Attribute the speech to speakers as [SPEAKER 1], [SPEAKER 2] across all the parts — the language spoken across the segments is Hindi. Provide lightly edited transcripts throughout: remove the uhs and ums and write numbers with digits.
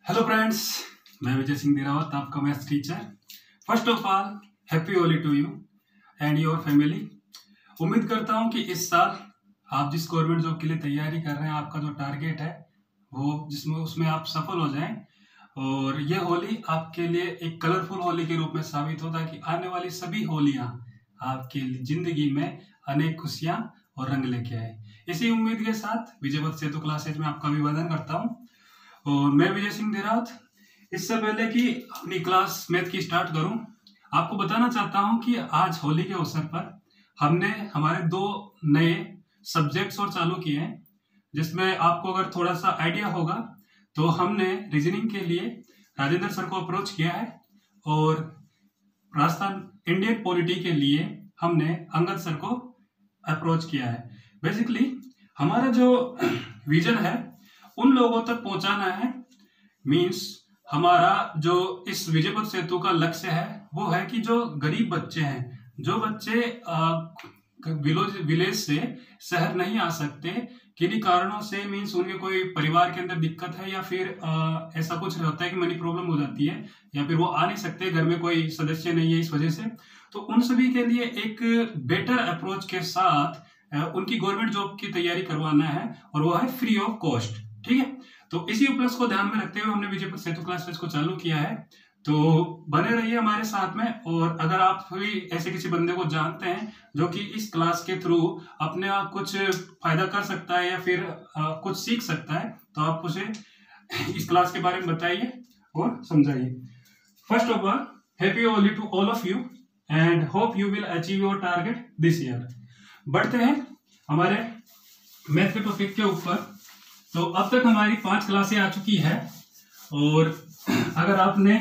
[SPEAKER 1] हेलो फ्रेंड्स, मैं विजय सिंह दिरावत, आपका maths teacher. First of all happy Holi to you and your family. उम्मीद करता हूं कि इस साल आप जिस गवर्नमेंट जॉब के लिए तैयारी कर रहे हैं, आपका जो टारगेट है वो जिसमें उसमें आप सफल हो जाएं और ये होली आपके लिए एक कलरफुल होली के रूप में साबित हो, ताकि आने वाली सभी होलियां आपके जिंदगी में अनेक खुशियां और रंग लेके आए। इसी उम्मीद के साथ विजय सेतु क्लासेज में आपका अभिवादन करता हूं और मैं विजय सिंह दिरावत। इससे पहले कि अपनी क्लास मैथ की स्टार्ट करूं, आपको बताना चाहता हूं कि आज होली के अवसर पर हमने हमारे 2 नए सब्जेक्ट्स और चालू किए हैं, जिसमें आपको अगर थोड़ा सा आइडिया होगा तो हमने रीजनिंग के लिए राजेंद्र सर को अप्रोच किया है और राजस्थान इंडियन पॉलिटी के लिए हमने अंगद सर को अप्रोच किया है। बेसिकली हमारा जो विजन है उन लोगों तक पहुंचाना है। मींस हमारा जो इस विजय सेतु का लक्ष्य है वो है कि जो गरीब बच्चे हैं, जो बच्चे विलेज से शहर नहीं आ सकते किन्हीं कारणों से, मींस उनके कोई परिवार के अंदर दिक्कत है या फिर ऐसा कुछ होता है कि मनी प्रॉब्लम हो जाती है या फिर वो आ नहीं सकते, घर में कोई सदस्य नहीं है इस वजह से, तो उन सभी के लिए एक बेटर अप्रोच के साथ उनकी गवर्नमेंट जॉब की तैयारी करवाना है और वो है फ्री ऑफ कॉस्ट। ठीक है, तो इसी उपलक्ष्य को ध्यान में रखते हुए हमने विजय सेतु क्लासेस को चालू किया है। तो बने रहिए हमारे साथ में, और अगर आप भी ऐसे किसी बंदे को जानते हैं जो कि इस क्लास के थ्रू अपने आप कुछ फायदा कर सकता है या फिर कुछ सीख सकता है, तो आप उसे इस क्लास के बारे में बताइए और समझाइए। First of all happy Holi to all of you and hope you will achieve your target this year. बढ़ते हैं हमारे मैथ के टॉपिक के ऊपर। तो अब तक हमारी 5 क्लासें आ चुकी है और अगर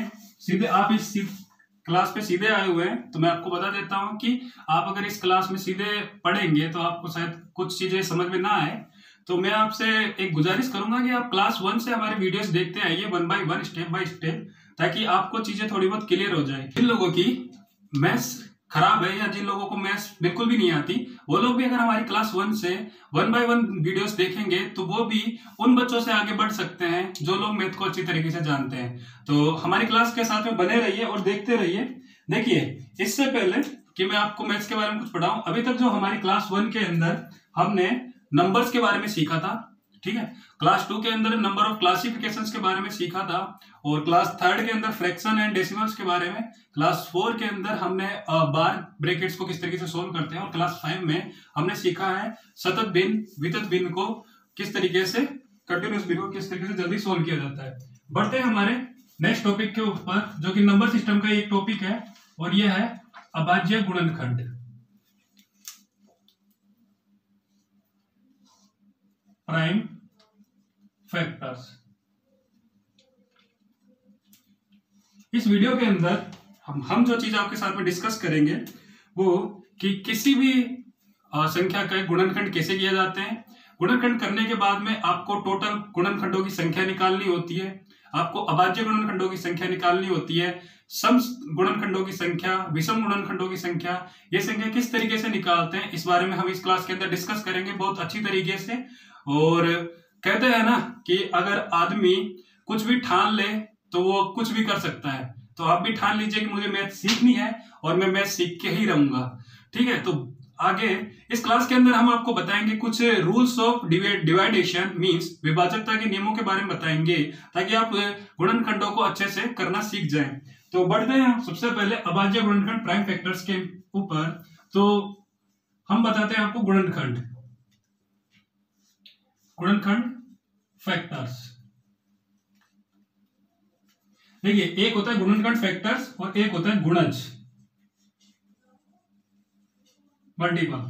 [SPEAKER 1] आप इस क्लास पे सीधे आए हुए हैं तो मैं आपको बता देता हूं कि आप अगर इस क्लास में सीधे पढ़ेंगे तो आपको शायद कुछ चीजें समझ में ना आए, तो मैं आपसे एक गुजारिश करूंगा कि आप क्लास 1 से हमारे वीडियोस देखते आइए 1 बाय 1 स्टेप बाय स्टेप, ताकि आपको चीजें थोड़ी बहुत क्लियर हो जाए। जिन लोगों की मैथ्स खराब है या जिन लोगों को मैथ्स बिल्कुल भी नहीं आती, वो लोग भी अगर हमारी क्लास 1 से 1 बाय 1 वीडियोस देखेंगे तो वो भी उन बच्चों से आगे बढ़ सकते हैं जो लोग मैथ को अच्छी तरीके से जानते हैं। तो हमारी क्लास के साथ में बने रहिए और देखते रहिए। देखिए, इससे पहले कि मैं आपको मैथ्स के बारे में कुछ पढ़ाऊं, अभी तक जो हमारी क्लास 1 के अंदर हमने नंबर्स के बारे में सीखा था, ठीक है, क्लास 2 के अंदर नंबर ऑफ क्लासिफिकेशंस के बारे में सीखा था, और क्लास 3 के अंदर फ्रैक्शन एंड डेसिमल्स के बारे में, क्लास 4 के अंदर हमने बार ब्रैकेट्स को किस तरीके से सोल्व करते हैं, और क्लास 5 में हमने सीखा है सतत भिन्न वितत भिन्न को किस तरीके से, कंटिन्यूअस भिन्न को किस तरीके से जल्दी सोल्व किया जाता है। बढ़ते हैं हमारे नेक्स्ट टॉपिक के ऊपर, जो कि नंबर सिस्टम का एक टॉपिक है और यह है अभाज्य गुणनखंड। Prime factors. इस वीडियो के अंदर हम जो चीज आपके साथ में डिस्कस करेंगे वो कि किसी भी संख्या का गुणनखंड कैसे किया जाते हैं। गुणनखंड करने के बाद में आपको टोटल गुणनखंडों की संख्या निकालनी होती है, आपको अभाज्य गुणनखंडों की संख्या निकालनी होती है, सम गुणनखंडों की संख्या, विषम गुणनखंडों की संख्या, ये संख्या किस तरीके से निकालते हैं, इस बारे में हम इस क्लास के अंदर डिस्कस करेंगे बहुत अच्छी तरीके से। और कहते हैं ना कि अगर आदमी कुछ भी ठान ले तो वो कुछ भी कर सकता है, तो आप भी ठान लीजिए कि मुझे मैथ सीखनी है और मैं मैथ सीख के ही रहूंगा। ठीक है, तो आगे इस क्लास के अंदर हम आपको बताएंगे कुछ रूल्स ऑफ डिवाइडेशन, मींस विभाजकता के नियमों के बारे में बताएंगे, ताकि आप गुणनखंडों को अच्छे से करना सीख जाएं। तो बढ़ते हैं सबसे पहले अभाज्य गुणनखंड प्राइम फैक्टर्स के ऊपर। तो हम बताते हैं आपको गुणनखंड फैक्टर्स। देखिए, एक होता है गुणनखंड फैक्टर्स और एक होता है गुणज मल्टीपल।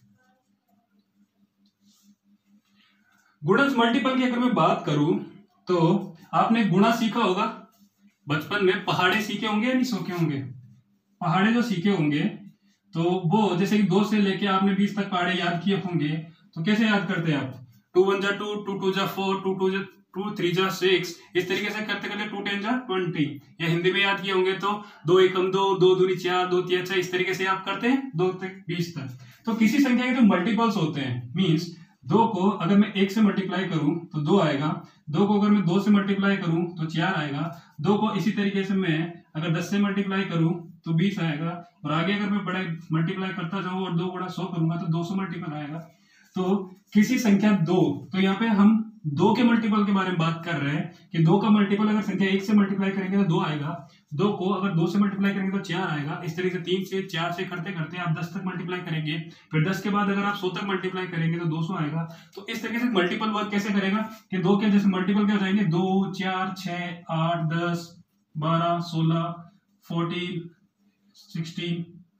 [SPEAKER 1] गुणज मल्टीपल की अगर मैं बात करूं तो आपने गुणा सीखा होगा बचपन में, पहाड़े सीखे होंगे या नहीं सीखे होंगे। पहाड़े जो सीखे होंगे तो वो जैसे कि 2 से लेके आपने 20 तक पहाड़े याद किए होंगे, तो कैसे याद करते हैं आप, 2 1 जा 2, 2 2 जा 4, 2 2 3 जा 6, इस तरीके से करते करते 2 10 जा 20। या हिंदी में याद किए होंगे तो 2 1 2, 2 2 4, 2 3 6, इस तरीके से आप करते हैं 2 तक 20 तक। तो किसी संख्या के जो मल्टीपल्स होते हैं, मींस 2 को अगर मैं 1 से मल्टीप्लाई करूं तो 2 आएगा, 2 को अगर मैं 2 से मल्टीप्लाई करूं तो 4 आएगा, 2 को इसी तरीके से मैं अगर 10 से मल्टीप्लाई करूं तो 20 आएगा, और आगे अगर मैं बड़ा मल्टीप्लाई करता जाऊं और 2 गुणा 100 करूंगा तो 200 मल्टीपल आएगा। तो किसी संख्या 2, तो यहाँ पे हम 2 के मल्टीपल के बारे में बात कर रहे हैं कि 2 का मल्टीपल अगर संख्या 1 से मल्टीप्लाई करेंगे तो 2 आएगा, 2 को अगर 2 से मल्टीप्लाई करेंगे तो 4 आएगा। इस तरीके से 3 से 4 से करते करते आप 10 तक मल्टीप्लाई करेंगे, फिर 10 के बाद अगर आप 100 तक मल्टीप्लाई करेंगे तो 200 आएगा। तो इस तरीके से मल्टीपल वर्क कैसे करेगा कि 2 के जैसे मल्टीपल क्या हो जाएंगे, 2 4 6 8 10 12 16 14 16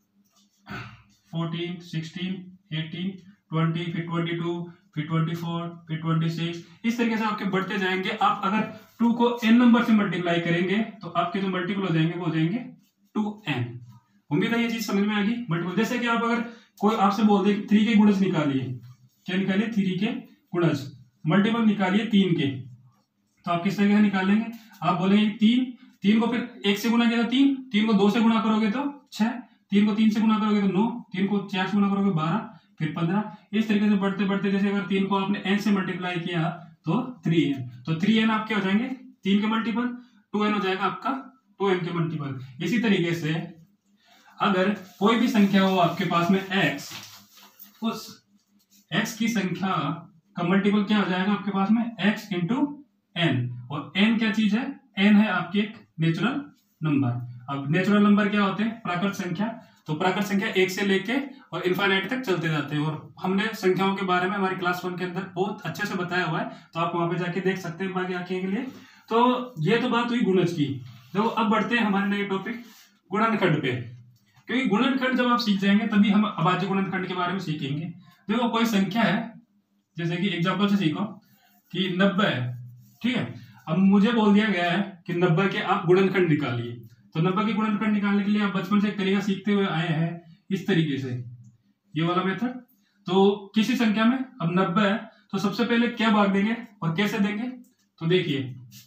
[SPEAKER 1] 14 16 18 20, फिर 22, फिर 24, फिर 26, इस तरीके से आपके बढ़ते जाएंगे। आप अगर 2 को n नंबर से मल्टीप्लाई करेंगे तो आपके जो मल्टीपल हो जाएंगे वो हो जाएंगे 2n। उम्मीद है ये चीज समझ में आ गई। मल्टीपल जैसे कि आप अगर कोई आपसे बोल दे 3 के गुणज निकालिए, क्या निकालिए, 3 के गुणज, मल्टीपल निकालिए 3 के, तो आप किस तरीके से निकाल लेंगे, आप बोलेंगे 3 को फिर 1 से गुणा किया तो 3 को 2 से गुणा करोगे तो 6, 3 को 3 से गुणा करोगे तो 9, 3 को 4 से गुणा करोगे 12, फिर 15। इस तरीके से बढ़ते बढ़ते जैसे अगर 3 को आपने n से मल्टीप्लाई किया तो 3n, तो 3n आपके हो जाएंगे 3 के मल्टीपल, 2n हो जाएगा आपका 2n के मल्टीपल। इसी तरीके से अगर कोई भी संख्या हो आपके पास में x, उस x की संख्या का मल्टीपल क्या हो जाएगा आपके पास में, x इंटू n, और n क्या चीज है, n है आपकी एक नेचुरल नंबर। अब नेचुरल नंबर क्या होते हैं, प्राकृत संख्या, तो प्राकृत संख्या 1 से लेके और इनफाइनाइट तक चलते जाते हैं, और हमने संख्याओं के बारे में हमारी क्लास 1 के अंदर बहुत अच्छे से बताया हुआ है, तो आप वहां पे जाके देख सकते हैं बाकी आंखें के लिए। तो ये तो बात हुई गुणज की। तो अब बढ़ते हैं हमारे नए टॉपिक गुणनखंड पे, क्योंकि गुणनखंड जब आप सीख जाएंगे तभी हम अभाज्य गुणनखंड के बारे में सीखेंगे। देखो कोई संख्या है, जैसे कि एग्जाम्पल से सीखो कि 90 है, ठीक है, अब मुझे बोल दिया गया है कि 90 के आप गुणनखंड निकालिए, तो 90 के गुणनखंड निकालने के लिए आप बचपन से एक तरीका सीखते हुए आए हैं, इस तरीके से ये वाला मेथड। तो किसी संख्या में अब 90 है तो सबसे पहले क्या भाग देंगे और कैसे देंगे, तो देखिए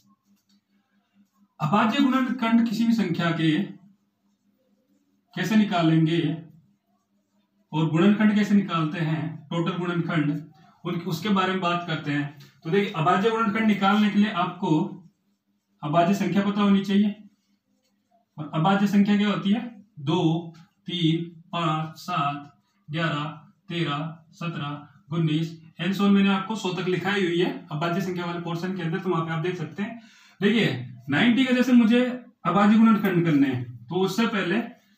[SPEAKER 1] अभाज्य गुणनखंड किसी भी संख्या के कैसे निकालेंगे और गुणनखंड कैसे निकालते हैं, टोटल गुणनखंड, उसके बारे में बात करते हैं। तो देखिए अभाज्य गुणनखंड निकालने के लिए आपको अभाज्य संख्या पता होनी चाहिए, और अभाज्य संख्या क्या होती है, 2 3 5 7 11 13 17 19 एंड सो मैंने आपको 100 तक लिखाई हुई है अभाज्य संख्या वाले पोर्शन के अंदर, तो वहां पे आप देख सकते हैं। देखिए 90 के जैसे मुझे अभाज्य गुणनखंड करने हैं, तो उससे पहले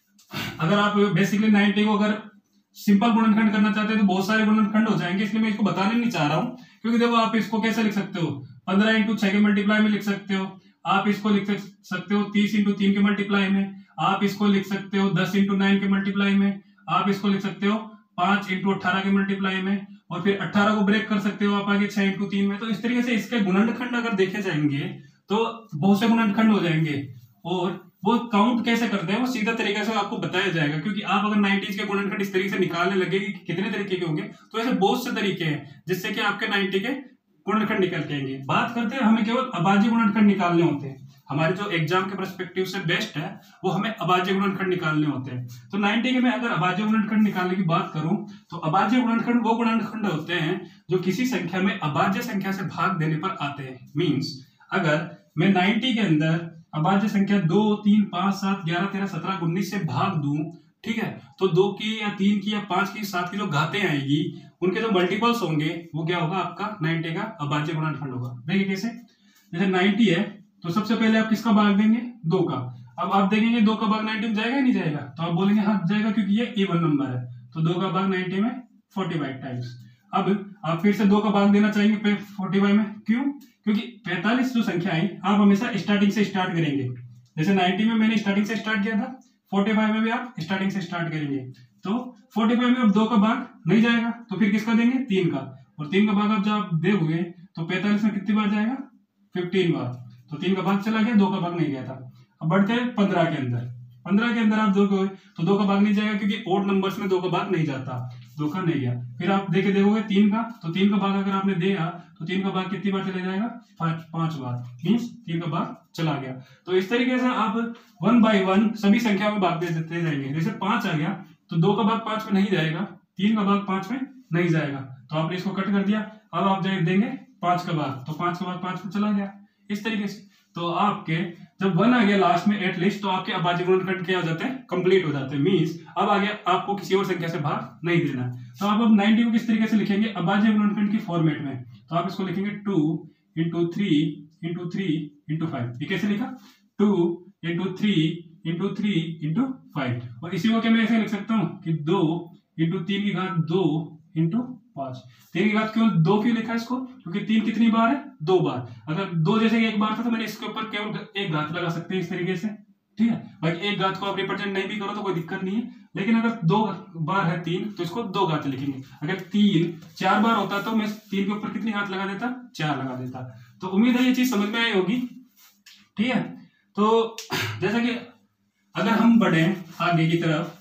[SPEAKER 1] अगर आप बेसिकली 90 को अगर सिंपल गुणनखंड करना चाहते हैं तो बहुत सारे गुणनखंड हो जाएंगे, इसलिए मैं इसको बताने नहीं चाह रहा हूं। क्योंकि देखो आप इसको कैसे लिख सकते हो, 15 इंटू 6 के मल्टीप्लाई में लिख सकते हो, आप इसको लिख सकते हो 30 इंटू 3 के मल्टीप्लाई में, आप इसको लिख सकते हो 10 इंटू 9 के मल्टीप्लाई में, आप इसको लिख सकते हो 5 इंटू 18 के मल्टीप्लाई में, और फिर 18 को ब्रेक कर सकते हो आप आगे 6 इंटू 3 में। तो इस तरीके से इसके गुणनखंड अगर देखे जाएंगे तो बहुत से गुणनखंड हो जाएंगे, और वो काउंट कैसे करते हैं वो सीधा तरीके से आपको बताया जाएगा। क्योंकि आप अगर 90s के गुणनखंड इस तरीके से निकालने लगे कि कितने तरीके के होंगे, तो ऐसे बहुत से तरीके हैं जिससे कि आपके 90 के गुणनखंड निकल के आएंगे। बात करते हैं हमें केवल अभाज्य गुणनखंड निकालने होते हैं, हमारे जो एग्जाम के पर्सपेक्टिव से बेस्ट है वो हमें अभाज्य गुणनखंड निकालने होते हैं। तो 90 के में अगर अभाज्य गुणनखंड निकालने की बात करूं तो अभाज्य गुणनखंड वो गुणनखंड होते हैं जो किसी संख्या में अभाज्य संख्या से भाग देने पर आते हैं। मींस अगर मैं 90 के अंदर अभाज्य संख्या 2 3 5 7 11 13 17 19 से भाग दूं, ठीक है, तो 2 की या 3 की या 5 की 7 की जो घातें आएगी उनके जो मल्टीपल्स होंगे वो क्या होगा, आपका 90 का अभाज्य गुणनखंड होगा। देखिए कैसे, जैसे 90 है तो सबसे पहले आप किसका भाग देंगे, 2 का। अब आप देखेंगे 2 का भाग 90 में जाएगा या नहीं जाएगा, तो आप बोलेंगे हाँ जाएगा क्योंकि ये इवन नंबर है, तो 2 का भाग 90 में 45 टाइम्स। अब आप फिर से 2 का भाग देना चाहेंगे 45 में, क्यों, क्योंकि 45 जो संख्या आई आप हमेशा स्टार्टिंग से स्टार्ट करेंगे। जैसे 90 में मैंने स्टार्टिंग से स्टार्ट किया था, 45 में भी आप स्टार्टिंग से स्टार्ट करेंगे। तो 45 में अब 2 का भाग नहीं जाएगा तो फिर किसका देंगे, 3 का, और 3 का भाग आप जब आप दोगे तो 45 में कितनी बार जाएगा, 15 बार, तो 3 का भाग चला गया, 2 का भाग नहीं गया था। अब बढ़ते हैं 15 के अंदर, 15 के अंदर आप 2 तो 2 का भाग नहीं जाएगा क्योंकि ओड नंबर्स में 2 का भाग नहीं जाता, 2 का नहीं गया। फिर आप देखे देखोगे 3 का, तो 3 का भाग अगर आपने दिया तो 3 का भाग कितनी बार चले जाएगा, 5 बार, मीन्स 3 का भाग चला गया। तो इस तरीके से आप 1 by 1 सभी संख्या में भाग देते जाएंगे। जैसे 5 आ गया तो 2 का भाग 5 में नहीं जाएगा, 3 का भाग 5 में नहीं जाएगा, तो आपने इसको कट कर दिया। अब आप देंगे 5 का भाग, तो 5 का भाग 5 में चला गया इस तरीके से। तो आपके जब 1 आ गया लास्ट में एटलीस्ट, तो आपके अभाज्य गुणनखंड क्या हो जाते हैं, कंप्लीट हो जाते हैं। मींस अब आगे आपको किसी और संख्या से भाग नहीं देना। तो आप अब 90 को किस तरीके से लिखेंगे, अभाज्य गुणनखंड की फॉर्मेट में। तो आप इसको लिखेंगे 2 × 3 × 3 × 5। ये कैसे लिखा, 2 × 3 × 3 × 5। और इसी को क्या मैं ऐसे लिख सकता हूँ कि 2 × 3 की घात 2 × 5। 3 की घात केवल 2 क्यों लिखा है इसको, क्योंकि 3 कितनी बार है, 2 बार। अगर 2 जैसे कि एक बार था तो मैंने इसके ऊपर केवल एक घात लगा सकते हैं इस तरीके से, ठीक है। भाई एक घात को आप रिप्रेजेंट नहीं भी करो तो कोई दिक्कत नहीं है, लेकिन अगर 2 बार है 3 तो इसको 2 घात लिखेंगे। अगर 3 4 बार होता तो मैं 3 के ऊपर कितनी घात लगा देता, 4 लगा देता। तो उम्मीद है ये चीज समझ में आई होगी, ठीक है। तो जैसा कि अगर हम बढ़े आगे की तरफ,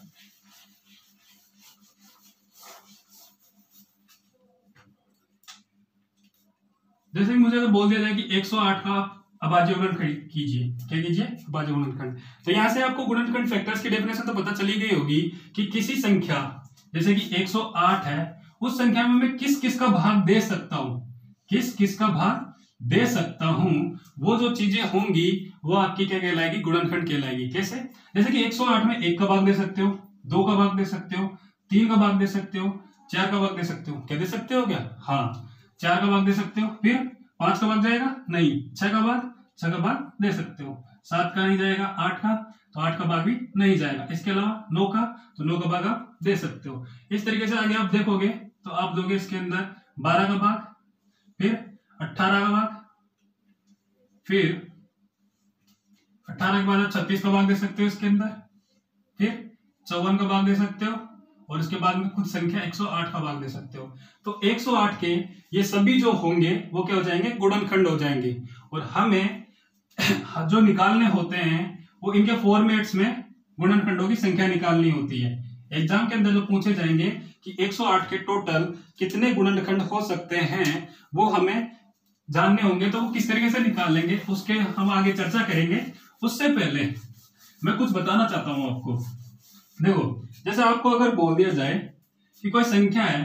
[SPEAKER 1] जैसे कि मुझे अगर बोल दिया जाए कि 108 का अभाज्य गुणनखंड कीजिए, क्या कीजिए, अभाज्य गुणनखंड। तो यहां से आपको गुणनखंड फैक्टर्स की डेफिनेशन तो पता चली गई होगी कि किसी संख्या जैसे कि 108 है, उस संख्या में मैं किस किस का भाग दे सकता हूं, किस किस का भाग दे सकता हूं, वो जो चीजें होंगी वो आपकी क्या कहलाएगी, गुणनखंड कहलाएगी। कैसे, जैसे कि 108 में 1 का भाग दे सकते हो, 2 का भाग दे सकते हो, 3 का भाग दे सकते हो, 4 का भाग दे सकते हो। क्या दे सकते हो, क्या, हाँ 4 का भाग दे सकते हो। फिर 5 का भाग जाएगा नहीं, 6 का भाग दे सकते हो। 7 का नहीं जाएगा, 8 का, तो 8 का भाग भी नहीं जाएगा। इसके अलावा 9 का, तो 9 का भाग आप दे सकते हो। इस तरीके से आगे आप देखोगे तो आप दोगे इसके अंदर 12 का भाग, फिर 18 का भाग, फिर 18 के बाद आप 36 का भाग दे सकते हो इसके अंदर, फिर 54 का भाग दे सकते हो, और इसके बाद में कुछ संख्या 108 का भाग दे सकते हो। तो 108 के ये सभी जो होंगे वो क्या हो जाएंगे, गुणनखंड हो जाएंगे। और हमें जो निकालने होते हैं वो इनके फॉर्मेट्स में गुणनखंडों की संख्या निकालनी होती है। एग्जाम के अंदर जो पूछे जाएंगे कि 108 के टोटल कितने गुणनखंड हो सकते हैं, वो हमें जानने होंगे। तो वो किस तरीके से निकालेंगे उसके हम आगे चर्चा करेंगे। उससे पहले मैं कुछ बताना चाहता हूं आपको। देखो, जैसे आपको अगर बोल दिया जाए कि कोई संख्या है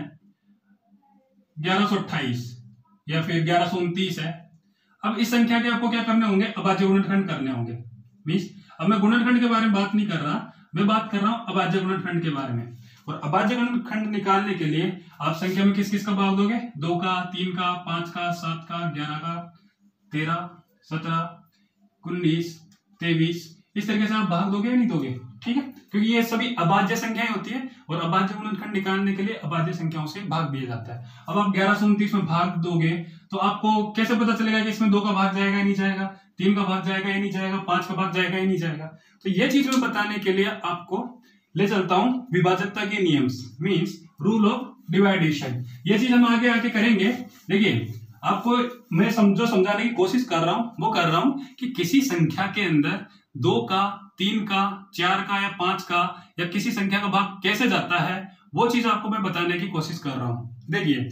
[SPEAKER 1] 1128 या फिर 1129 है, अब इस संख्या के आपको क्या करने होंगे, अभाज्य गुणनखंड करने होंगे। मींस अब मैं गुणनखंड के बारे में बात नहीं कर रहा, मैं बात कर रहा हूं अभाज्य गुणनखंड के बारे में। और अभाज्य गुणनखंड निकालने के लिए आप संख्या में किस किस का भाग दोगे, 2 का, 3 का, 5 का, 7 का, 11 का, 13, 17, 19, 23, इस तरीके से आप भाग दोगे या नहीं दोगे, ठीक है। क्योंकि ये सभी अभाज्य संख्याएं होती है और अभाज्य गुणनखंड निकालने के लिए अभाज्य संख्याओं से भाग दिया जाता है। अब आप 1129 में भाग दोगे तो आपको कैसे पता चलेगा कि इसमें 2 का भाग जाएगा या नहीं जाएगा, 3 का भाग जाएगा या नहीं जाएगा, 5 का भाग जाएगा या नहीं जाएगा। तो ये चीज में बताने के लिए आपको ले चलता हूं विभाजकता के नियम, मींस रूल ऑफ डिवाइडेशन। ये चीज हम आगे आके करेंगे। देखिए, आपको मैं समझाने की कोशिश कर रहा हूं, वो कर रहा हूं कि किसी संख्या के अंदर 2 का, 3 का, 4 का या 5 का या किसी संख्या का भाग कैसे जाता है, वो चीज आपको मैं बताने की कोशिश कर रहा हूं। देखिए,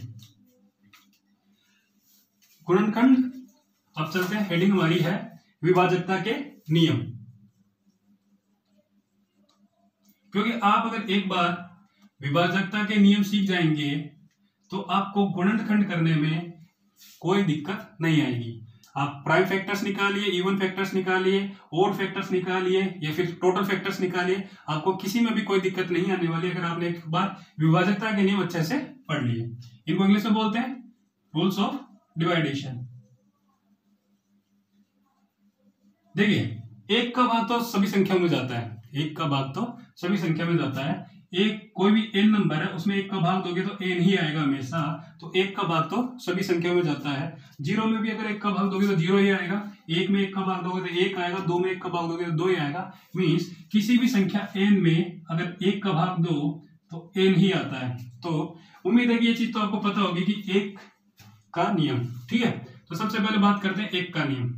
[SPEAKER 1] गुणनखंड, अब चलते हैं, हेडिंग हमारी है विभाजकता के नियम। क्योंकि आप अगर एक बार विभाजकता के नियम सीख जाएंगे तो आपको गुणनखंड करने में कोई दिक्कत नहीं आएगी। आप प्राइम फैक्टर्स निकालिए, इवन फैक्टर्स निकालिए, ओड फैक्टर्स निकालिए या फिर टोटल फैक्टर्स निकालिए, आपको किसी में भी कोई दिक्कत नहीं आने वाली अगर आपने एक बार विभाजकता के नियम अच्छे से पढ़ लिए। इनको इंग्लिश में बोलते हैं रूल्स ऑफ डिवाइडेशन। देखिए, 1 का भाग तो सभी संख्या में जाता है, 1 का भाग तो सभी संख्या में जाता है। एक कोई भी n नंबर है उसमें 1 का भाग दोगे तो n ही आएगा हमेशा, तो 1 का भाग तो सभी संख्या में जाता है। 0 में भी अगर 1 का भाग दोगे तो 0 ही आएगा, 1 में 1 का भाग दोगे तो 1 आएगा, 2 में 1 का भाग दोगे तो 2 ही आएगा। मींस किसी भी संख्या n में अगर 1 का भाग दो तो n ही आता है। तो उम्मीद है कि ये चीज तो आपको पता होगी कि 1 का नियम, ठीक है। तो सबसे पहले बात करते हैं 1 का नियम,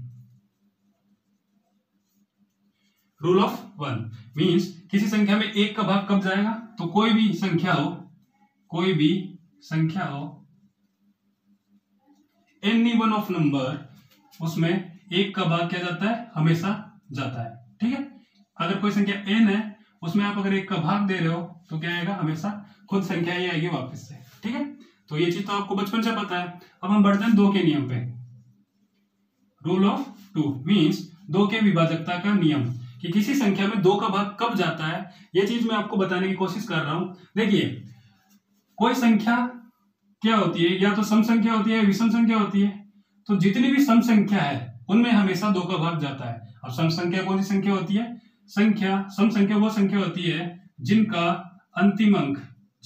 [SPEAKER 1] रूल ऑफ 1। मींस किसी संख्या में 1 का भाग कब जाएगा, तो कोई भी संख्या हो एनी वन ऑफ नंबर, उसमें 1 का भाग क्या जाता है, हमेशा जाता है, ठीक है। अगर कोई संख्या n है उसमें आप अगर 1 का भाग दे रहे हो तो क्या आएगा, हमेशा खुद संख्या ही आएगी वापस से, ठीक है। तो ये चीज तो आपको बचपन से पता है। अब हम बढ़ते हैं 2 के नियम पे। रूल ऑफ 2 मीन्स 2 के विभाजकता का नियम, कि किसी संख्या में 2 का भाग कब जाता है, ये चीज मैं आपको बताने की कोशिश कर रहा हूं। देखिए, कोई संख्या क्या होती है, या तो सम संख्या होती है या विषम संख्या होती है। तो जितनी भी सम संख्या है उनमें हमेशा 2 का भाग जाता है। अब सम संख्या कौन सी संख्या होती है? सम संख्या वो संख्या होती है जिनका अंतिम अंक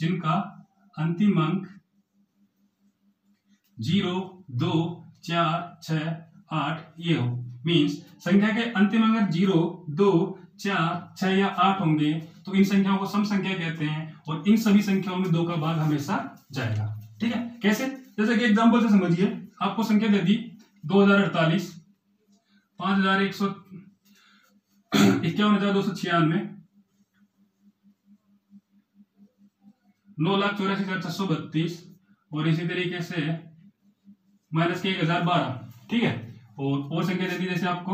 [SPEAKER 1] 0, 2, 4, 6, 8 ये हो। मीन्स संख्या के अंतिम अंक 0, 2, 4, 6 या 8 होंगे तो इन संख्याओं को सम संख्या कहते हैं, और इन सभी संख्याओं में 2 का भाग हमेशा जाएगा। ठीक है, कैसे? जैसे कि एग्जांपल से समझिए, आपको संख्या दे दी 2048, 51,296, 9,84,632 और इसी तरीके से माइनस के 1,012। ठीक है, और संख्या दे दी जैसे आपको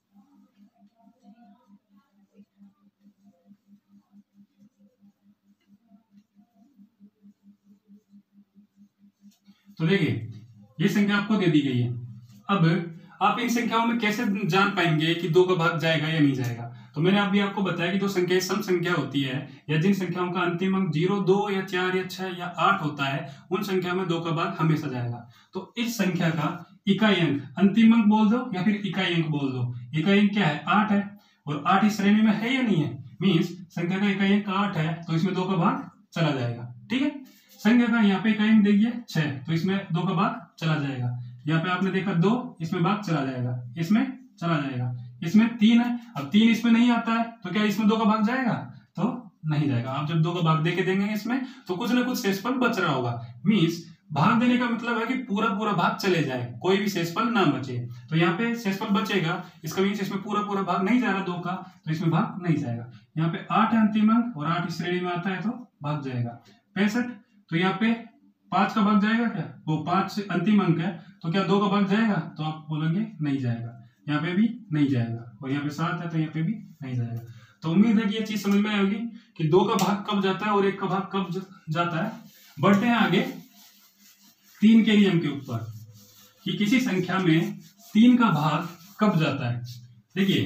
[SPEAKER 1] तो देखिए ये संख्या आपको दे दी गई है। अब आप इन संख्याओं में कैसे जान पाएंगे कि 2 का भाग जाएगा या नहीं जाएगा? तो मैंने अभी आपको बताया कि जो संख्या सम संख्या होती है, या जिन संख्याओं का अंतिम अंक 0, 2 या 4 या 6 या 8 होता है, उन संख्या में 2 का भाग हमेशा जाएगा। तो इस संख्या का इकाई अंक, अंतिम अंक बोल दो या फिर इकाई अंक बोल दो। इकाई अंक क्या है? 8 है, और 8 इस श्रेणी में है या नहीं है? मीन्स संख्या का इकाई अंक 8 है तो इसमें 2 का भाग चला जाएगा। ठीक है, संख्या का यहाँ पे इकाई अंक देखिए 6, तो इसमें 2 का भाग चला जाएगा। यहाँ पे आपने देखा 2, इसमें भाग चला जाएगा, इसमें चला जाएगा। इसमें 3 है, अब 3 इसमें नहीं आता है तो क्या इसमें 2 का भाग जाएगा? तो नहीं जाएगा। आप जब 2 का भाग देके देंगे इसमें तो कुछ ना कुछ शेषफल बच रहा होगा। मीन्स भाग देने का मतलब है कि पूरा भाग चले जाए, कोई भी शेषफल ना बचे। तो यहाँ पे शेषफल बचेगा, इसका मीन्स इसमें पूरा भाग नहीं जा रहा 2 का, तो इसमें भाग नहीं जाएगा। यहाँ पे 8 है अंतिम अंक और 8 इस श्रेणी में आता है तो भाग जाएगा। 65, तो यहाँ पे 5 का भाग जाएगा क्या? वो 5 अंतिम अंक है तो क्या 2 का भाग जाएगा? तो आप बोलेंगे नहीं जाएगा। यहाँ पे भी नहीं जाएगा, और यहाँ पे 7 है तो यहाँ पे भी नहीं जाएगा। तो उम्मीद है कि ये चीज समझ में आई होगी कि 2 का भाग कब जाता है और 1 का भाग कब जाता है। बढ़ते हैं आगे 3 के नियम के ऊपर, कि किसी संख्या में 3 का भाग कब जाता है। देखिए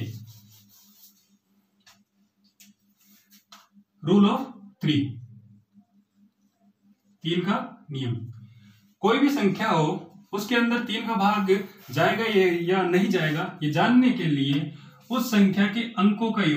[SPEAKER 1] रूल ऑफ 3 का नियम, कोई भी संख्या हो उसके अंदर 3 का भाग जाएगा या नहीं जाएगा, ये जानने के लिए उस संख्या के अंकों का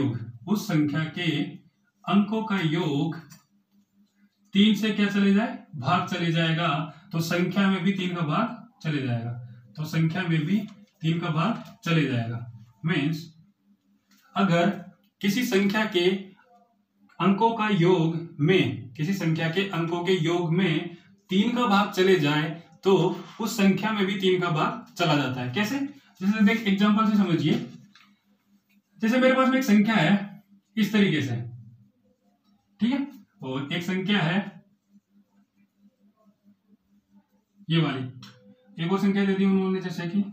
[SPEAKER 1] योग 3 से क्या चले जाए? भाग चले जाएगा, तो संख्या में भी 3 का भाग चले जाएगा। तो संख्या में भी 3 का भाग चले जाएगा। मीन्स अगर किसी संख्या के अंकों का योग में, किसी संख्या के अंकों के योग में 3 का भाग चले जाए तो उस संख्या में भी 3 का भाग चला जाता है। कैसे? जैसे देख एग्जांपल से समझिए, जैसे मेरे पास में एक संख्या है इस तरीके से, ठीक है, और एक संख्या है ये वाली, एक और संख्या दे दी उन्होंने जैसे कि,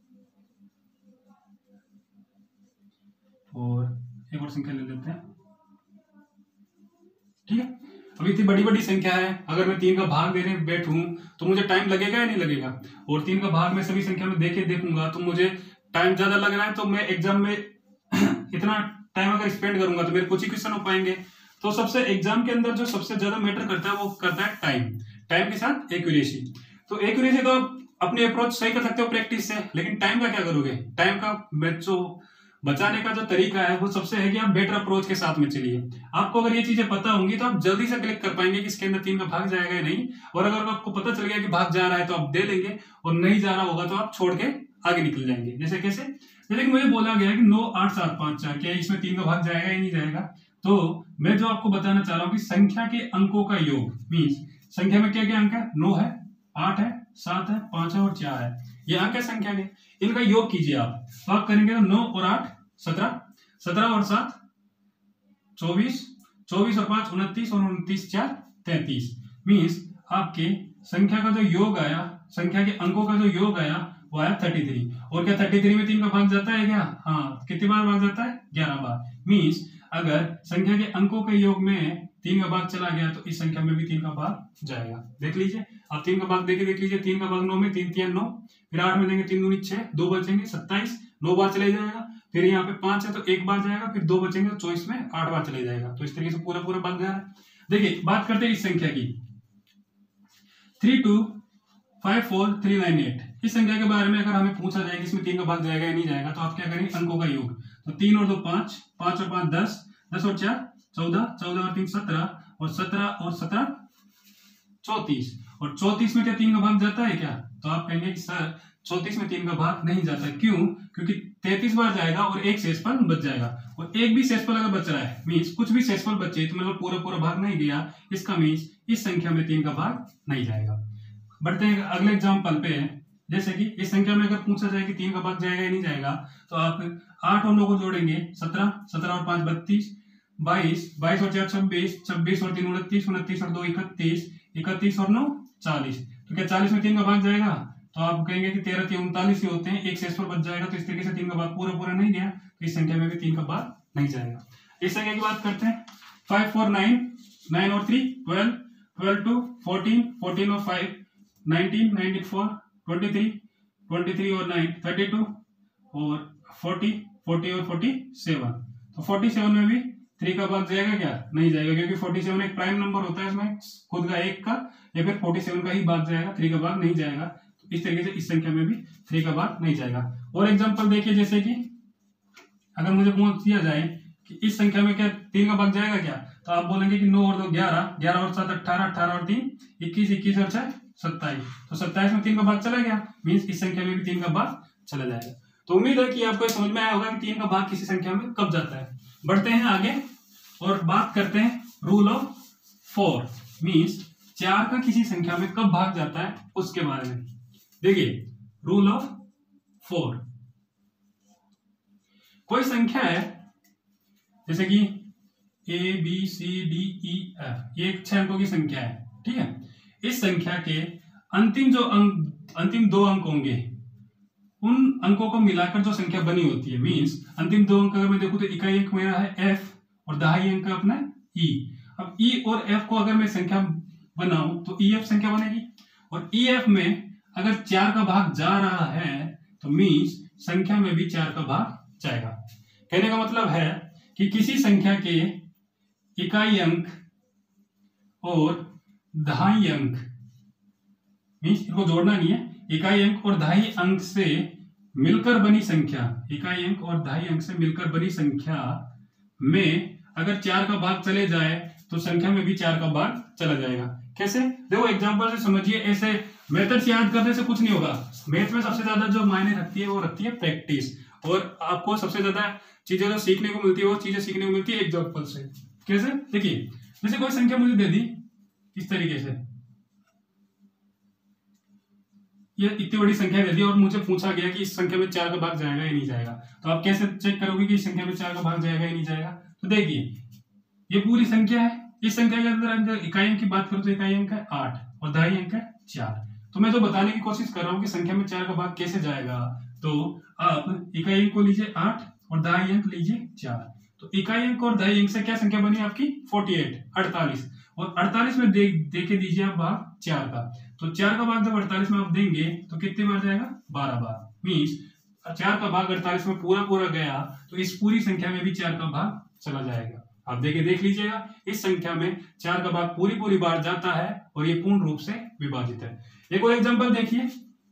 [SPEAKER 1] और एक और संख्या ले लेते हैं। ठीक है, अभी इतनी बड़ी संख्या है, अगर मैं 3 का भाग देने बैठूं तो मुझे टाइम लगेगा या नहीं लगेगा? और 3 का भाग मैं सभी संख्या में देखूंगा तो मुझे टाइम ज्यादा लग रहा है, तो मैं एग्जाम में इतना टाइम अगर स्पेंड करूंगा तो मेरे कुछ ही क्वेश्चन हो पाएंगे। तो सबसे एग्जाम के अंदर जो सबसे ज्यादा मैटर करता है वो करता है टाइम के साथ एक्यूरेसी। तो एक्यूरेसी तो आप अपनी अप्रोच सही कर सकते हो प्रैक्टिस से, लेकिन टाइम का क्या करोगे? टाइम का जो बचाने का जो तरीका है वो सबसे है कि आप बेटर अप्रोच के साथ में चलिए। आपको अगर ये चीजें पता होंगी तो आप जल्दी से क्लिक कर पाएंगे कि इसके अंदर 3 का भाग जाएगा या नहीं, और अगर आपको पता चल गया कि भाग जा रहा है तो आप दे लेंगे, और नहीं जा रहा होगा तो आप छोड़ के आगे निकल जाएंगे। जैसे कैसे? जैसे कि मुझे बोला गया कि 9, 8, 7, 5, 4, क्या इसमें 3 का भाग जाएगा या नहीं जाएगा? तो मैं जो आपको बताना चाह रहा हूँ कि संख्या के अंकों का योग, मीन्स संख्या में क्या क्या अंक है? 9 है, 8 है, 7 है, 5 है और 4 है, ये अंक है संख्या के, इनका योग कीजिए आप। तो आप करेंगे तो 9 और 8 17, 17 और 7 24, 24 और 5 29 और 29 4 33। मीन्स आपके संख्या का जो योग आया, संख्या के अंकों का जो योग आया वो आया 33। और क्या 33 में 3 का भाग जाता है क्या? हाँ, कितनी बार भाग जाता है? 11 बार। मीन्स अगर संख्या के अंकों के योग में 3 का भाग चला गया तो इस संख्या में भी 3 का भाग जाएगा। देख लीजिए, आप 3 का भाग देख लीजिए, 3 का भाग 9 में, 3 3 9, फिर 8 में देंगे 3 दूनी 6, 2 बचेंगे 27, 9 बार चले जाएगा, फिर यहाँ पे 5 है तो 1 बार जाएगा, फिर 2 बचेंगे तो 24 में 8 बार चले जाएगा। तो इस तरीके से पूरा पूरा भाग जा रहा है। देखिए बात करते हैं इस संख्या की 3254398। इस संख्या के बारे में अगर हमें पूछा जाए कि इसमें 3 का भाग जाएगा या नहीं जाएगा, तो आप क्या करेंगे, अंकों का योग। तो 3 और 2 5, 5 और 5 10, 10 और 4 14, 14 और 3 17, और 17 और 17 34, और 34 में क्या 3 का भाग जाता है क्या? तो आप कहेंगे कि सर 34 में 3 का भाग नहीं जाता। क्यों? क्योंकि 33 बार जाएगा और एक शेषफल बच जाएगा, और एक भी शेषफल अगर बच रहा है मीन्स कुछ भी शेषफल बचे तो मतलब पूरा पूरा भाग नहीं गया, इसका मीन्स इस संख्या में 3 का भाग नहीं जाएगा। बढ़ते हैं अगले एग्जाम्पल पे। जैसे कि इस संख्या में अगर पूछा जाए कि 3 का भाग जाएगा या नहीं जाएगा, तो आप 8 और 9 को जोड़ेंगे 17, 17 और 5 32, 22, 22 और 4 26, 26 और 3 29, 29 और 2 31, 31 और 9 40। तो क्या 40 में 3 का भाग जाएगा? तो आप कहेंगे कि 13 3 39 ही होते हैं, एक शेषफल बच जाएगा, तो इस तरीके से 3 का भाग पूरा पूरा नहीं गया, तो इस संख्या में भी 3 का भाग नहीं जाएगा। इस संख्या की बात करते हैं 5 4 9, 9 और 3 12, 12 2 14, 14 और 5 19, 94, 23, 23 और 9 32, और 40, 40 और 47। तो 47 में भी 3 का भाग जाएगा क्या? नहीं जाएगा, क्योंकि 47 एक प्राइम नंबर होता है, इसमें खुद का एक का या फिर 47 का ही भाग जाएगा, 3 का भाग नहीं जाएगा। तो इस तरीके से इस संख्या में भी 3 का भाग नहीं जाएगा। और एग्जांपल देखिए, जैसे कि अगर मुझे पूछ दिया जाए कि इस संख्या में क्या 3 का भाग जाएगा क्या, तो आप बोलेंगे कि 9 और 2 11, 11 और 7 18, 18 और 3 21, 21 और 6 27। तो 27 में 3 का भाग चला गया, मीन्स इस संख्या में भी 3 का भाग चला जाएगा। तो उम्मीद है कि आपको समझ में आया होगा कि 3 का भाग किसी संख्या में कब जाता है। बढ़ते हैं आगे और बात करते हैं रूल ऑफ 4, मीन्स 4 का किसी संख्या में कब भाग जाता है उसके बारे में। देखिए रूल ऑफ 4, कोई संख्या है जैसे कि A B C D E F, ये 6 अंकों की संख्या है, ठीक है। इस संख्या के अंतिम 2 अंक होंगे, उन अंकों को मिलाकर जो संख्या बनी होती है, मींस अंतिम 2 अंक अगर मैं देखूं तो इकाई अंक मेरा है F और दहाई अंक अपना E। अब E और F को अगर मैं संख्या बनाऊं तो EF संख्या बनेगी, और EF में अगर 4 का भाग जा रहा है तो मींस संख्या में भी 4 का भाग जाएगा। कहने का मतलब है कि किसी संख्या के इकाई अंक और दहाई अंक, मीन्स इनको जोड़ना नहीं है, इकाई अंक और दहाई अंक से मिलकर बनी संख्या, इकाई अंक और दहाई अंक से मिलकर बनी संख्या में अगर 4 का भाग चले जाए तो संख्या में भी 4 का भाग चला जाएगा। कैसे? देखो एग्जांपल से समझिए, ऐसे मेथड से याद करने से कुछ नहीं होगा। मैथ में सबसे ज्यादा जो मायने रखती है वो रखती है प्रैक्टिस, और आपको सबसे ज्यादा चीजें जो सीखने को मिलती है वो चीजें सीखने को मिलती है एग्जांपल से। कैसे? देखिए जैसे कोई संख्या मुझे दे दी इस तरीके से, ये इतनी बड़ी संख्या दे दी और मुझे पूछा गया कि इस संख्या में 4 का भाग जाएगा या नहीं जाएगा, तो आप कैसे चेक करोगे कि इस संख्या में 4 का भाग जाएगा या नहीं जाएगा? तो देखिए ये पूरी संख्या है, इस संख्या के अंदर इकाई अंक की बात करूं तो इकाई अंक है 8 और दहाई अंक है 4। तो मैं तो बताने की कोशिश कर रहा हूं कि संख्या में 4 का भाग कैसे जाएगा। तो आप इकाई अंक को लीजिए 8 और दहाई अंक लीजिए 4। तो इकाई अंक और दहाई अंक से क्या संख्या बनी आपकी? 48, और 48 में देके दीजिए आप भाग 4 का। तो 4 का भाग जब 48 में आप देंगे तो कितने बार जाएगा? 12 बार। मीन्स 4 का भाग 48 में पूरा पूरा गया तो इस पूरी संख्या में भी 4 का भाग चला जाएगा। आप देख लीजिएगा, इस संख्या में 4 का भाग पूरी बार जाता है और ये पूर्ण रूप से विभाजित है। एक और एग्जांपल देखिए,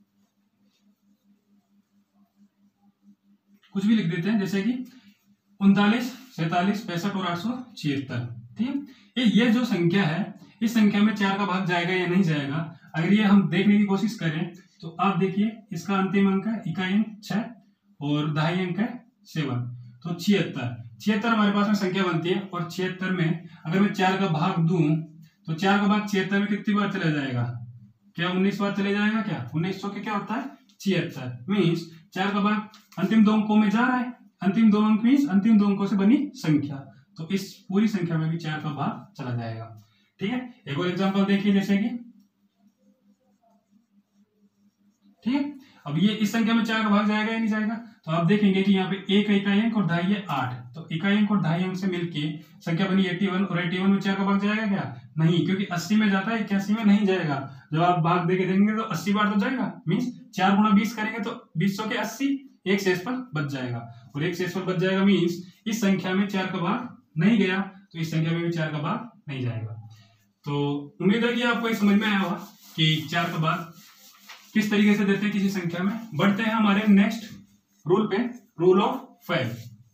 [SPEAKER 1] कुछ भी लिख देते हैं, जैसे कि 39, 47, 65 और 876, ठीक है। ये जो संख्या है, इस संख्या में 4 का भाग जाएगा या नहीं जाएगा, अगर ये हम देखने की कोशिश करें तो आप देखिए इसका अंतिम अंक है इकाई अंक 6 और दहाई अंक है 7, तो 76 हमारे पास में संख्या बनती है। और 76 में अगर मैं 4 का भाग दूं तो 4 का भाग 76 में कितनी बार चला जाएगा? क्या 19 बार चले जाएगा? क्या 19 के क्या होता है? 76। मीन्स 4 का भाग अंतिम 2 अंकों में जा रहा है, अंतिम 2 अंक मीन्स अंतिम 2 अंकों से बनी संख्या, तो इस पूरी संख्या में भी 4 का भाग चला जाएगा, ठीक है। एक और एग्जांपल देखिए, जैसे कि ठीक है, अब ये इस संख्या में 4 का भाग जाएगा या नहीं जाएगा? तो आप देखेंगे कि यहाँ पे एक इकाई अंक और 2.5 है 8, तो इकाई अंक और 2.5 अंक से मिलके संख्या बनी 81, और 81 में 4 का भाग जाएगा क्या? नहीं, क्योंकि 80 में जाता है, 81 में नहीं जाएगा। जब आप भाग देके देंगे तो 80 बार तो जाएगा, मीन्स 4 गुणा 20 करेंगे तो 20 के 80, एक शेषफल बच जाएगा, और एक शेषफल बच जाएगा मीन्स इस संख्या में 4 का भाग नहीं गया, तो इस संख्या में भी 4 का भाग नहीं जाएगा। तो उम्मीद है कि आपको ये समझ में आया होगा कि 4 का भाग किस तरीके से देते हैं किसी संख्या में। बढ़ते हैं हमारे नेक्स्ट रूल पे, रूल ऑफ 5,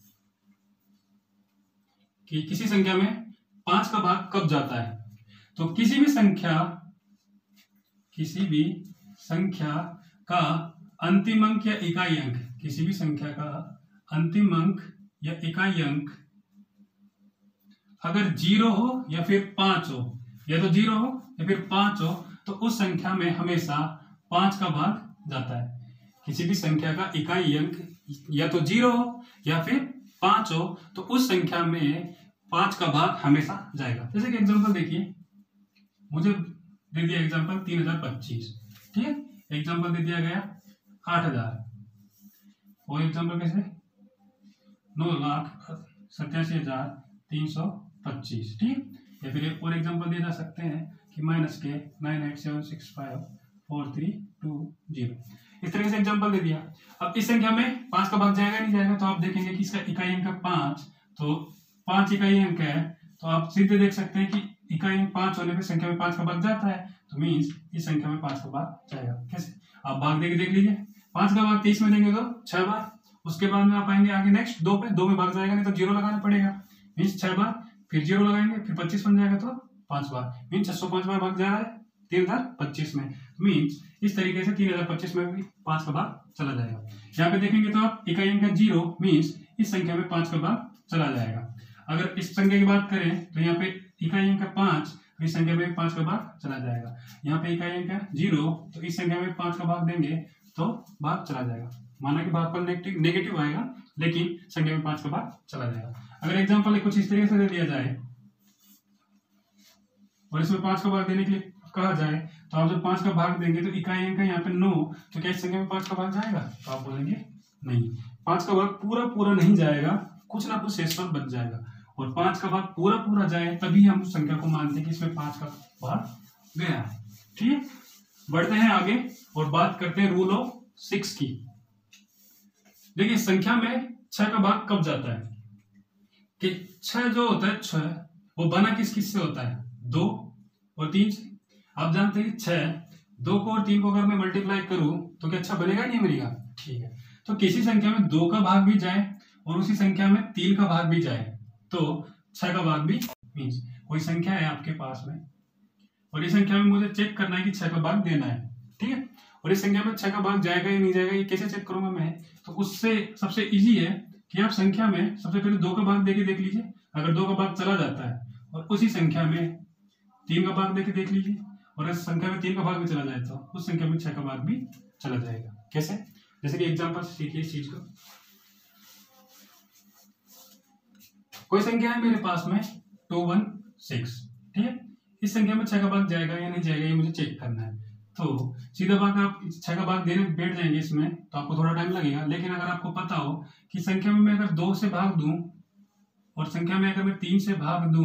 [SPEAKER 1] कि किसी संख्या में 5 का भाग कब जाता है। तो किसी भी संख्या का अंतिम अंक या इकाई अंक, किसी भी संख्या का अंतिम अंक या इकाई अंक अगर 0 हो या फिर 5 हो, या तो 0 हो या फिर 5 हो, तो उस संख्या में हमेशा 5 का भाग जाता है। किसी भी संख्या का इकाई अंक या तो 0 हो या फिर 5 हो, तो उस संख्या में 5 का भाग हमेशा जाएगा। जैसे कि एग्जांपल देखिए, मुझे दे दिया एग्जांपल 3025, ठीक है, एग्जांपल दे दिया गया 8000, और एग्जांपल कैसे 9,87,325, ठीक है। या फिर एक और एग्जांपल दिए जा सकते हैं कि -के 987654320, इस तरीके से एग्जांपल दे दिया। अब इस संख्या में 5 का भाग जाएगा नहीं जाएगा, तो आप देखेंगे कि इसका इकाई अंक 5, तो 5 इकाई अंक है, तो आप सीधे देख सकते हैं कि इकाई अंक 5 होने पे संख्या में 5 का भाग जाता है, तो मीन्स इस संख्या में 5 का भाग जाएगा। कैसे? आप भाग देके देख लीजिए, 5 का भाग 30 में देंगे तो 6 बार, उसके बाद में आप आएंगे आगे नेक्स्ट 2 पे, 2 में भाग जाएगा नहीं तो 0 लगाना पड़ेगा, मीन्स 6 बार, फिर 0 लगाएंगे, फिर 25 बन जाएगा तो 5 बार, मीन्स 605 बार भाग जा रहा है 3025 में, मीन्स इस तरीके से 3025 में भी 5 का भाग चला जाएगा। यहाँ पे देखेंगे तो आप इकाई अंक 0, मीन्स इस संख्या में 5 का भाग चला जाएगा। अगर इस संख्या की बात करें तो यहाँ पे इकाई अंक 5, तो इस संख्या में 5 का भाग चला जाएगा। यहाँ पे इकाई अंक 0, तो इस संख्या में 5 का भाग देंगे तो भाग चला जाएगा। माना कि भागफल नेगेटिव आएगा, लेकिन संख्या में 5 का भाग चला जाएगा। अगर एग्जांपल कुछ इस तरीके से दे दिया जाए और इसमें 5 का भाग देने के लिए कहा जाए, तो आप जब 5 का भाग देंगे तो इकाई अंक यहाँ पे 9, तो क्या इस संख्या में 5 का भाग जाएगा? तो आप बोलेंगे नहीं, 5 का भाग पूरा नहीं जाएगा, कुछ ना कुछ शेषफल बच जाएगा, और 5 का भाग पूरा जाए तभी हम उस संख्या को मानते हैं कि इसमें 5 का भाग गया है। ठीक है, बढ़ते हैं आगे और बात करते हैं रूल ऑफ 6 की। देखिए संख्या में 6 का भाग कब जाता है कि 6 जो होता है 6 वो बना किस से होता है? 2 और 3 से। आप जानते हैं 6, 2 को और 3 को अगर मैं मल्टीप्लाई करूं तो क्या 6 बनेगा नहीं बनेगा? ठीक है, तो किसी संख्या में 2 का भाग भी जाए और उसी संख्या में 3 का भाग भी जाए तो 6 का भाग भी, मीन्स कोई संख्या है आपके पास में और इस संख्या में मुझे चेक करना है कि 6 का भाग देना है, ठीक है, और इस संख्या में 6 का भाग जाएगा या नहीं जाएगा, ये कैसे चेक करूंगा मैं? तो उससे सबसे इजी है कि आप संख्या में सबसे पहले 2 का भाग देके देख लीजिए। अगर 2 का भाग चला जाता है और उसी संख्या में 3 का भाग देके देख लीजिए, और इस संख्या में 3 का भाग भी चला जाए तो उस संख्या में 6 का भाग भी चला जाएगा। कैसे? जैसे कि एग्जांपल सीखिए इस चीज को। कोई संख्या है मेरे पास में 216, ठीक है, इस संख्या में 6 का भाग जाएगा या नहीं जाएगा ये मुझे चेक करना है। तो सीधा भाग आप 6 का भाग देने बैठ जाएंगे इसमें तो आपको थोड़ा टाइम लगेगा, लेकिन अगर आपको पता हो कि संख्या में मैं अगर 2 से भाग दूं और संख्या में अगर मैं 3 से भाग दूं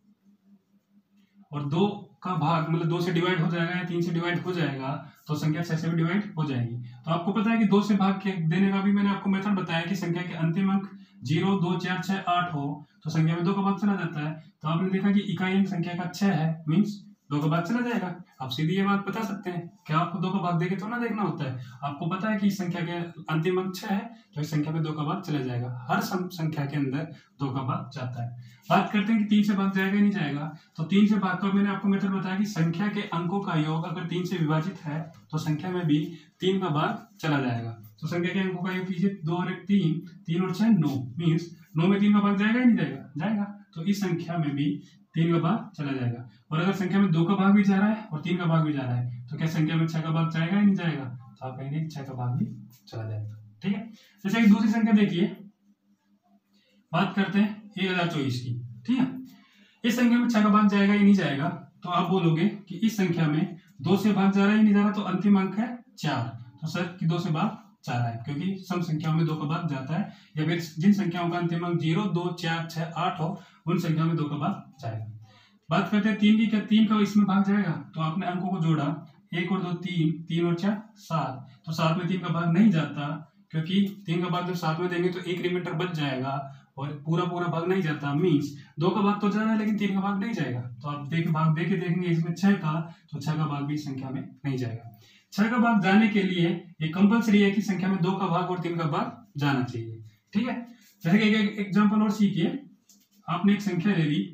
[SPEAKER 1] और 2 का भाग मतलब 2 से डिवाइड हो जाएगा या 3 से डिवाइड हो जाएगा तो संख्या 6 से भी डिवाइड हो जाएगी। तो आपको पता है कि 2 से भाग के देने का भी मैंने आपको मेथड बताया कि संख्या के अंतिम अंक 0, 2, 4, 6, 8 हो तो संख्या में 2 का भाग चला जाता है। तो आपने देखा कि इकाई अंक संख्या का 6 है, मीन्स 2 का भाग चला जाएगा। आप सीधी ये बात बता सकते हैं, क्या आपको 2 का भाग देके तो ना देखना होता है, आपको पता है कि इस संख्या के अंतिम अंक 6 है तो इस संख्या में 2 का भाग चला जाएगा। हर संख्या के अंदर 2 का भाग जाता है। बात करते हैं कि 3 से भाग जाएगा नहीं जाएगा, तो 3 से भाग का मैंने आपको मेथड बताया कि संख्या के अंकों का योग अगर 3 से विभाजित है तो संख्या में भी 3 का भाग चला जाएगा। तो संख्या के अंकों का योग कीजिए, 2 और 1 3, 3 और 6 9, मीन्स 9 में 3 का भाग जाएगा या नहीं जाएगा? जाएगा। तो इस संख्या में भी 3 का भाग चला जाएगा। और अगर संख्या में 2 का भाग भी जा रहा है और 3 का भाग भी जा रहा है तो क्या संख्या में 6 का भाग जाएगा या नहीं जाएगा? तो आप कहेंगे 6 का भाग भी चला जाएगा। ठीक है, जैसे कि दूसरी संख्या देखिए, बात करते हैं 1024 की। ठीक है, इस संख्या में 6 का भाग जाएगा या नहीं जाएगा? तो आप बोलोगे कि इस संख्या में 2 से भाग जा रहा है या नहीं जा रहा? तो अंतिम अंक है 4, तो सर कि 2 से भाग जा रहा है, क्योंकि सम संख्याओं में 2 का भाग जाता है, या फिर जिन संख्याओं का अंतिम अंक 0, 2, 4, 6, 8 हो उन संख्याओं में 2 का भाग जाएगा। बात करते हैं 3 की, क्या 3 का इसमें भाग जाएगा? तो आपने अंकों को जोड़ा, 1 और 2 3, 3 और 4 7, तो 7 में 3 का भाग नहीं जाता, क्योंकि 3 का भाग जब 7 में देंगे तो एक रिमाइंडर बच जाएगा और पूरा भाग नहीं जाता। मीन्स 2 का भाग तो जा रहा है लेकिन 3 का भाग नहीं जाएगा। तो आप भाग देके देखेंगे इसमें 6 का, तो 6 का भाग भी संख्या में नहीं जाएगा। 6 का भाग जाने के लिए ये कंपलसरी है कि संख्या में 2 का भाग और 3 का भाग जाना चाहिए। ठीक है, जैसे कि एक एग्जांपल और सीखिए। आपने एक संख्या ले ली,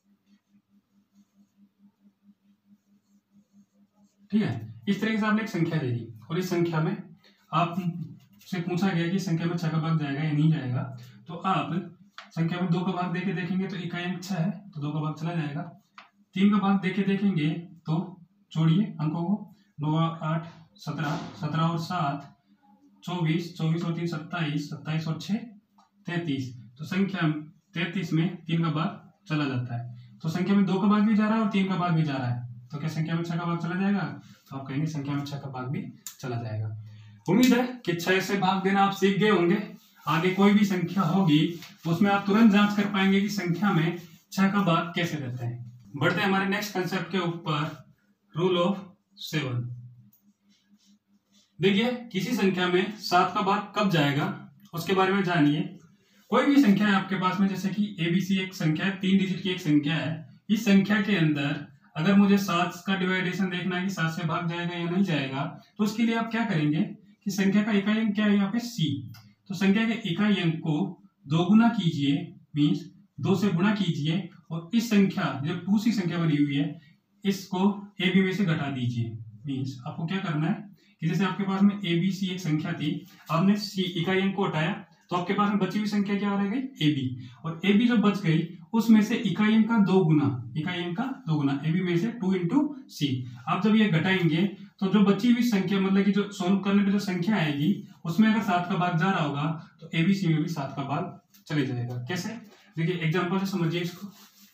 [SPEAKER 1] ठीक है, इस तरीके से आपने एक संख्या ले ली और इस संख्या में आपसे पूछा गया कि संख्या में 6 का भाग जाएगा या नहीं जाएगा। तो आप संख्या में 2 का भाग देके देखेंगे तो इकाई अंक 6 है, तो 2 का भाग चला जाएगा। 3 का भाग देके देखेंगे तो जोड़िए अंकों को, 9 और 8 17, 17 और 7 24, 24 और 3 27, 27 और 6 33, तो संख्या 33 में 3 का भाग चला जाता है। तो संख्या में 2 का भाग भी जा रहा है और 3 का भाग भी जा रहा है, तो क्या संख्या में 6 का भाग चला जाएगा? तो आप कहेंगे संख्या में 6 का भाग भी चला जाएगा। उम्मीद है कि 6 से भाग देना आप सीख गए होंगे। आगे कोई भी संख्या होगी उसमें आप तुरंत जांच कर पाएंगे कि संख्या में 6 का भाग कैसे देते हैं। बढ़ते हैं हमारे नेक्स्ट कंसेप्ट के ऊपर, रूल ऑफ 7। देखिए, किसी संख्या में 7 का भाग कब जाएगा उसके बारे में जानिए। कोई भी संख्या है आपके पास में, जैसे कि ABC एक संख्या है, 3 डिजिट की एक संख्या है। इस संख्या के अंदर अगर मुझे 7 का डिवाइडेशन देखना है कि 7 से भाग जाएगा या नहीं जाएगा, तो उसके लिए आप क्या करेंगे कि संख्या का इकाई अंक क्या है यहाँ पे C, तो संख्या के इकाई अंक को 2 गुना कीजिए, मीन्स 2 से गुणा कीजिए, और इस संख्या जो दूसरी संख्या बनी हुई है इसको AB में से घटा दीजिए। मीन्स आपको क्या करना है कि जैसे आपके पास में ABC एक संख्या थी, आपने C इकाई अंक को हटाया, तो आपके पास में बची हुई संख्या क्या रह गई? AB, और AB जो बच गई उसमें से इकाई अंक का 2 गुना, इकाई अंक का 2 गुना AB में से 2 into C। आप जब ये घटाएंगे तो जो बची हुई संख्या, मतलब कि जो सॉल्व करने पे जो संख्या आएगी उसमें अगर 7 का भाग जा रहा होगा तो ABC में भी 7 का भाग चले जाएगा। कैसे? देखिए एग्जांपल से समझिए इसको।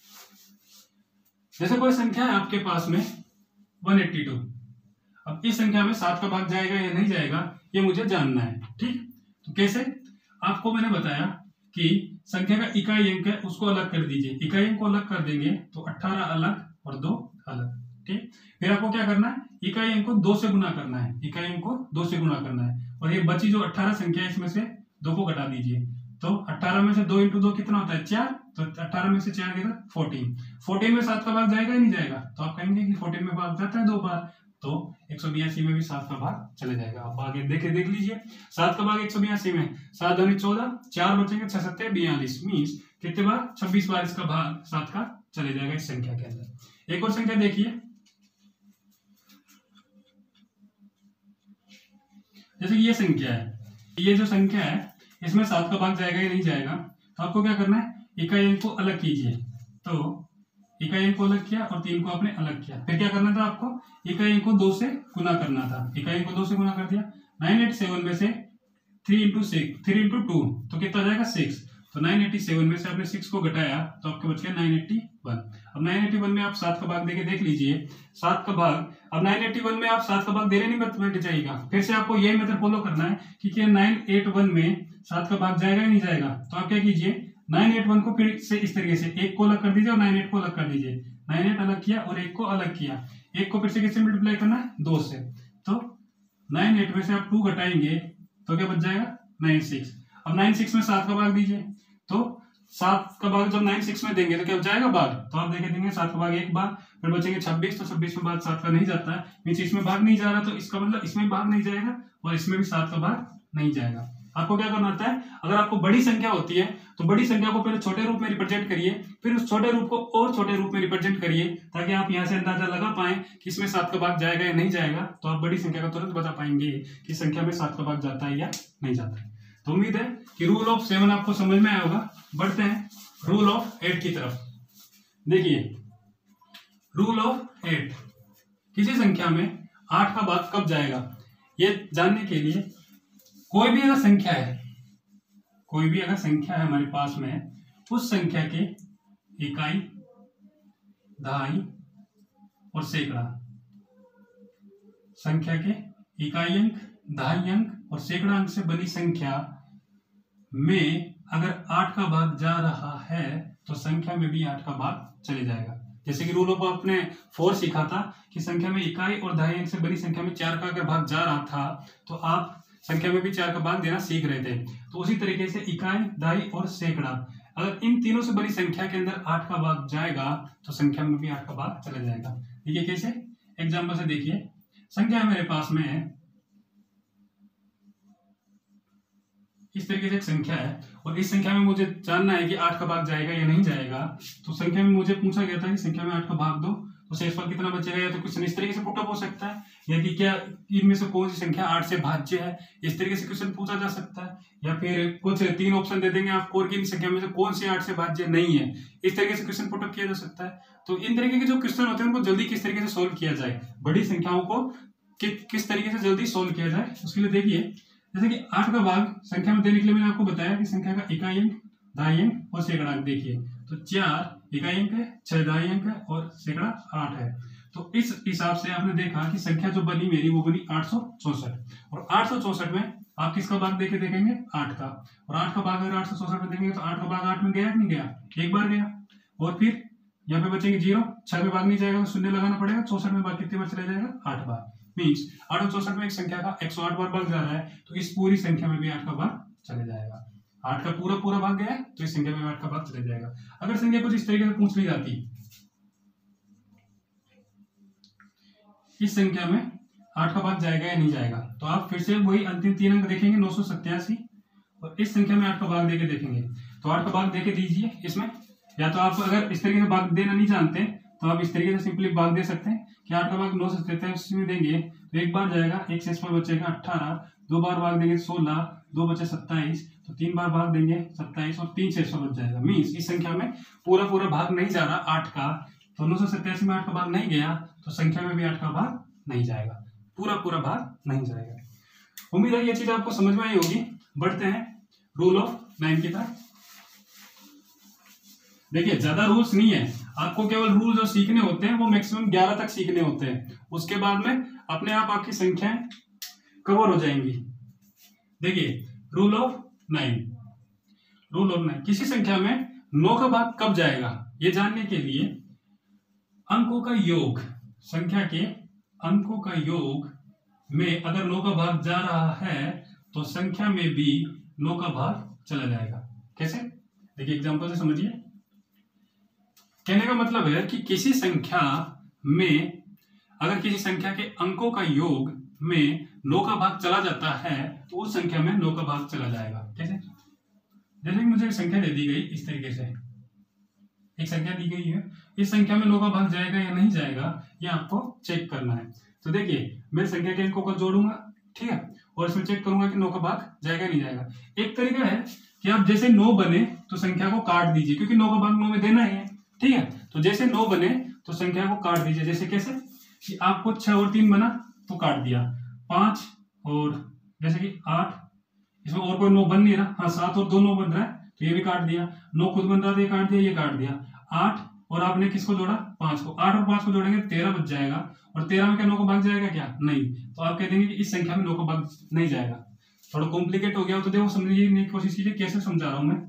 [SPEAKER 1] जैसे कोई संख्या है आपके पास में 182, अब इस संख्या में 7 का भाग जाएगा या नहीं जाएगा ये मुझे जानना है। ठीक, तो कैसे? आपको मैंने बताया कि संख्या का इकाई अंक है उसको अलग कर दीजिए, इकाई अंक को अलग कर देंगे तो 18 अलग और 2 अलग। ठीक, फिर आपको क्या करना है, इकाई अंक को 2 से गुना करना है, इकाई अंक को 2 से गुणा करना है, और ये बची जो 18 संख्या है इसमें से 2 को घटा दीजिए। तो 18 में से 2 into 2 कितना होता है? 4, तो 18 में से 4 कितना? 14। 14 में 7 का भाग जाएगा या नहीं जाएगा? तो आप कहेंगे कि 14 में भाग जाता है 2 बार, तो 182 में भी 7 का भाग चले जाएगा। आप आगे देख लीजिए, 7 का भाग 182 में 7 दूनी 14, 4 बचेंगे, 6 7 42, मीन्स कितने बार? 26 बार इसका भाग 7 का चले जाएगा इस संख्या के अंदर। एक और संख्या देखिए, जैसे ये संख्या है, ये जो संख्या है इसमें 7 का भाग जाएगा या नहीं जाएगा, तो आपको क्या करना है, इकाई अंक को अलग कीजिए। तो इकाई अंक को अलग किया और 3 को आपने अलग किया, फिर क्या करना था आपको, इकाई अंक को 2 से गुना करना था, इकाई अंक को 2 से गुना कर दिया। 987 में से 3 into 2 तो कितना जाएगा? 6। तो 987 में से आपने 6 को घटाया तो आपके बच गया 981। अब 981 में आप 7 का भाग देके देख लीजिए, 7 का भाग, अब 981 में आप 7 का भाग दे रहे नहीं बैठ जाएगा, फिर से आपको यही मेथड फॉलो करना है कि क्या 981 में 7 का भाग जाएगा या नहीं जाएगा। तो आप क्या कीजिए, 981 को फिर से इस तरीके से 1 को अलग कर दीजिए और 98 को अलग कर दीजिए। 98 अलग किया और 1 को अलग किया, 1 को फिर से किससे मल्टीप्लाई करना है? 2 से। तो 98 में से आप 2 घटाएंगे तो क्या बच जाएगा? 96। अब 96 में 7 का भाग दीजिए, तो 7 का भाग जब 96 में देंगे तो क्या जाएगा भाग, तो आप देखे देंगे 7 का भाग 1 बार, फिर बचेंगे 26, तो 26 में भाग 7 का नहीं जाता है, मींस इसमें भाग नहीं जा रहा, तो इसका मतलब इसमें भाग नहीं जाएगा और इसमें भी 7 का भाग नहीं जाएगा। आपको क्या करना होता है, अगर आपको बड़ी संख्या होती है तो बड़ी संख्या को पहले छोटे रूप में रिप्रेजेंट करिए, फिर उस छोटे रूप को और छोटे रूप में रिप्रेजेंट करिए, ताकि आप यहाँ से अंदाजा लगा पाएं कि इसमें 7 का भाग जाएगा या नहीं जाएगा। तो आप बड़ी संख्या का तुरंत बता पाएंगे कि संख्या में 7 का भाग जाता है या नहीं जाता है। तो उम्मीद है कि रूल ऑफ 7 आपको समझ में आया होगा। बढ़ते हैं रूल ऑफ 8 की तरफ। देखिए, रूल ऑफ 8, किसी संख्या में 8 का भाग कब जाएगा ये जानने के लिए कोई भी अगर संख्या है हमारे पास में, उस संख्या के इकाई, दहाई और सैकड़ा, संख्या के इकाई अंक, दहाई अंक और सैकड़ा अंक से बनी संख्या में अगर 8 का भाग जा रहा है तो संख्या में भी 8 का भाग चले जाएगा। जैसे कि रूल ऑफ आपने 4 सीखा था कि संख्या में इकाई और दहाई अंक से बड़ी संख्या में 4 का अगर भाग जा रहा था तो आप संख्या में भी 4 का भाग देना सीख रहे थे। तो उसी तरीके से इकाई, दहाई और सैकड़ा, अगर इन तीनों से बड़ी संख्या के अंदर 8 का भाग जाएगा तो संख्या में भी 8 का भाग चला जाएगा। देखिए कैसे, एग्जाम्पल से देखिए, संख्या मेरे पास में है, इस तरीके से एक संख्या है और इस संख्या में मुझे जानना है कि 8 का भाग जाएगा या नहीं जाएगा। तो संख्या में मुझे पूछा गया था कि संख्या में 8 का भाग दो तो शेषफल कितना बचेगा, या तो क्वेश्चन इस तरीके से पुटअप हो सकता है, या कि क्या इनमें से कौन सी संख्या 8 से भाज्य है, इस तरीके से क्वेश्चन पूछा जा सकता है। या फिर कुछ 3 ऑप्शन दे देंगे आपको और किन संख्या में से कौन सी 8 से भाज्य नहीं है, इस तरीके से क्वेश्चन पुटअप किया जा सकता है। तो इन तरीके के जो क्वेश्चन होते हैं उनको जल्दी किस तरीके से सोल्व किया जाए, बड़ी संख्याओं को किस तरीके से जल्दी सोल्व किया जाए, उसके लिए देखिए जैसे कि 8 का भाग संख्या में देने के लिए मैंने आपको बताया कि संख्या का इकाई अंक, दहाई अंक और सैकड़ा अंक। देखिए तो 4 इकाई अंक है, 6 दहाई अंक है और सैकड़ा 8 है। तो इस हिसाब से आपने देखा कि संख्या जो बनी मेरी वो बनी 864, और 864 में आप किसका भाग देके देखेंगे, 8 का, और 8 का भाग अगर 864 में देखेंगे तो 8 का भाग 8 में गया कि नहीं गया, एक बार गया। और फिर यहाँ पे बचेंगे 0, 6 में भाग नहीं जाएगा तो शून्य लगाना पड़ेगा, 64 में भाग कितने बार चला जाएगा, 8 बार। मीन्स 864 में एक संख्या का 108 बार भाग जा रहा है तो इस पूरी संख्या में भी 8 का भाग चले जाएगा। 8 का पूरा भाग गया तो इस संख्या में 8 का भाग चले जाएगा। अगर संख्या कुछ इस तरीके से पूछ ली जाती, इस संख्या में 8 का भाग जाएगा या नहीं जाएगा, तो आप फिर से वही अंतिम 3 अंक देखेंगे 987, और इस संख्या में 8 का भाग देके देखेंगे। तो 8 का भाग देके दीजिए इसमें, या तो आप अगर इस तरीके से भाग देना नहीं जानते तो आप इस तरीके से सिंपली भाग दे सकते हैं कि 8 का भाग 987 में देंगे तो एक बार जाएगा, एक शेषफल बचेगा 18, 2 बार भाग देंगे 16, 2 बचे 27, तो 3 बार भाग देंगे 27 और 3 शेषफल बच जाएगा। मीन्स इस संख्या में पूरा भाग नहीं जा रहा 8 का, तो 987 में 8 का भाग नहीं गया तो संख्या में भी 8 का भाग नहीं जाएगा, पूरा भाग नहीं जाएगा। उम्मीद है ये चीज आपको समझ में आई होगी। बढ़ते हैं रूल ऑफ 9 की तरफ। देखिए ज्यादा रूल्स नहीं है, आपको केवल रूल जो सीखने होते हैं वो मैक्सिमम 11 तक सीखने होते हैं, उसके बाद में अपने आप आपकी संख्याएं कवर हो जाएंगी। देखिए रूल ऑफ 9, किसी संख्या में 9 का भाग कब जाएगा ये जानने के लिए अंकों का योग, संख्या के अंकों का योग में अगर 9 का भाग जा रहा है तो संख्या में भी 9 का भाग चला जाएगा। कैसे, देखिए एग्जांपल से समझिए। कहने का मतलब है कि किसी संख्या में अगर किसी संख्या के अंकों का योग में 9 का भाग चला जाता है तो उस संख्या में 9 का भाग चला जाएगा। कैसे, जैसे कि मुझे एक संख्या दे दी गई, इस तरीके से एक संख्या दी गई है, इस संख्या में 9 का भाग जाएगा या नहीं जाएगा ये आपको चेक करना है। तो देखिए मैं संख्या के अंकों को जोड़ूंगा, ठीक है, और इसमें चेक करूंगा कि 9 का भाग जाएगा नहीं जाएगा। एक तरीका है कि आप जैसे 9 बने तो संख्या को काट दीजिए, क्योंकि 9 का भाग 9 में देना ही है, ठीक है। तो जैसे 9 बने तो संख्या को काट दीजिए। जैसे कैसे कि आपको 6 और 3 बना तो काट दिया, 5 और जैसे कि 8, इसमें और कोई 9 बन नहीं रहा, हाँ 7 और 2 9 बन रहा है तो ये भी काट दिया, 9 खुद बन रहा था ये काट दिया, ये काट दिया। 8 और आपने किसको जोड़ा, 5 को, 8 और 5 को जोड़ेंगे 13 बच जाएगा, और 13 में क्या 9 का भाग जाएगा क्या, नहीं। तो आप कह देंगे कि इस संख्या में 9 का भाग नहीं जाएगा। थोड़ा कॉम्प्लिकेट हो गया तो देखो समझिए की कोशिश कीजिए कैसे समझा रहा हूं मैं।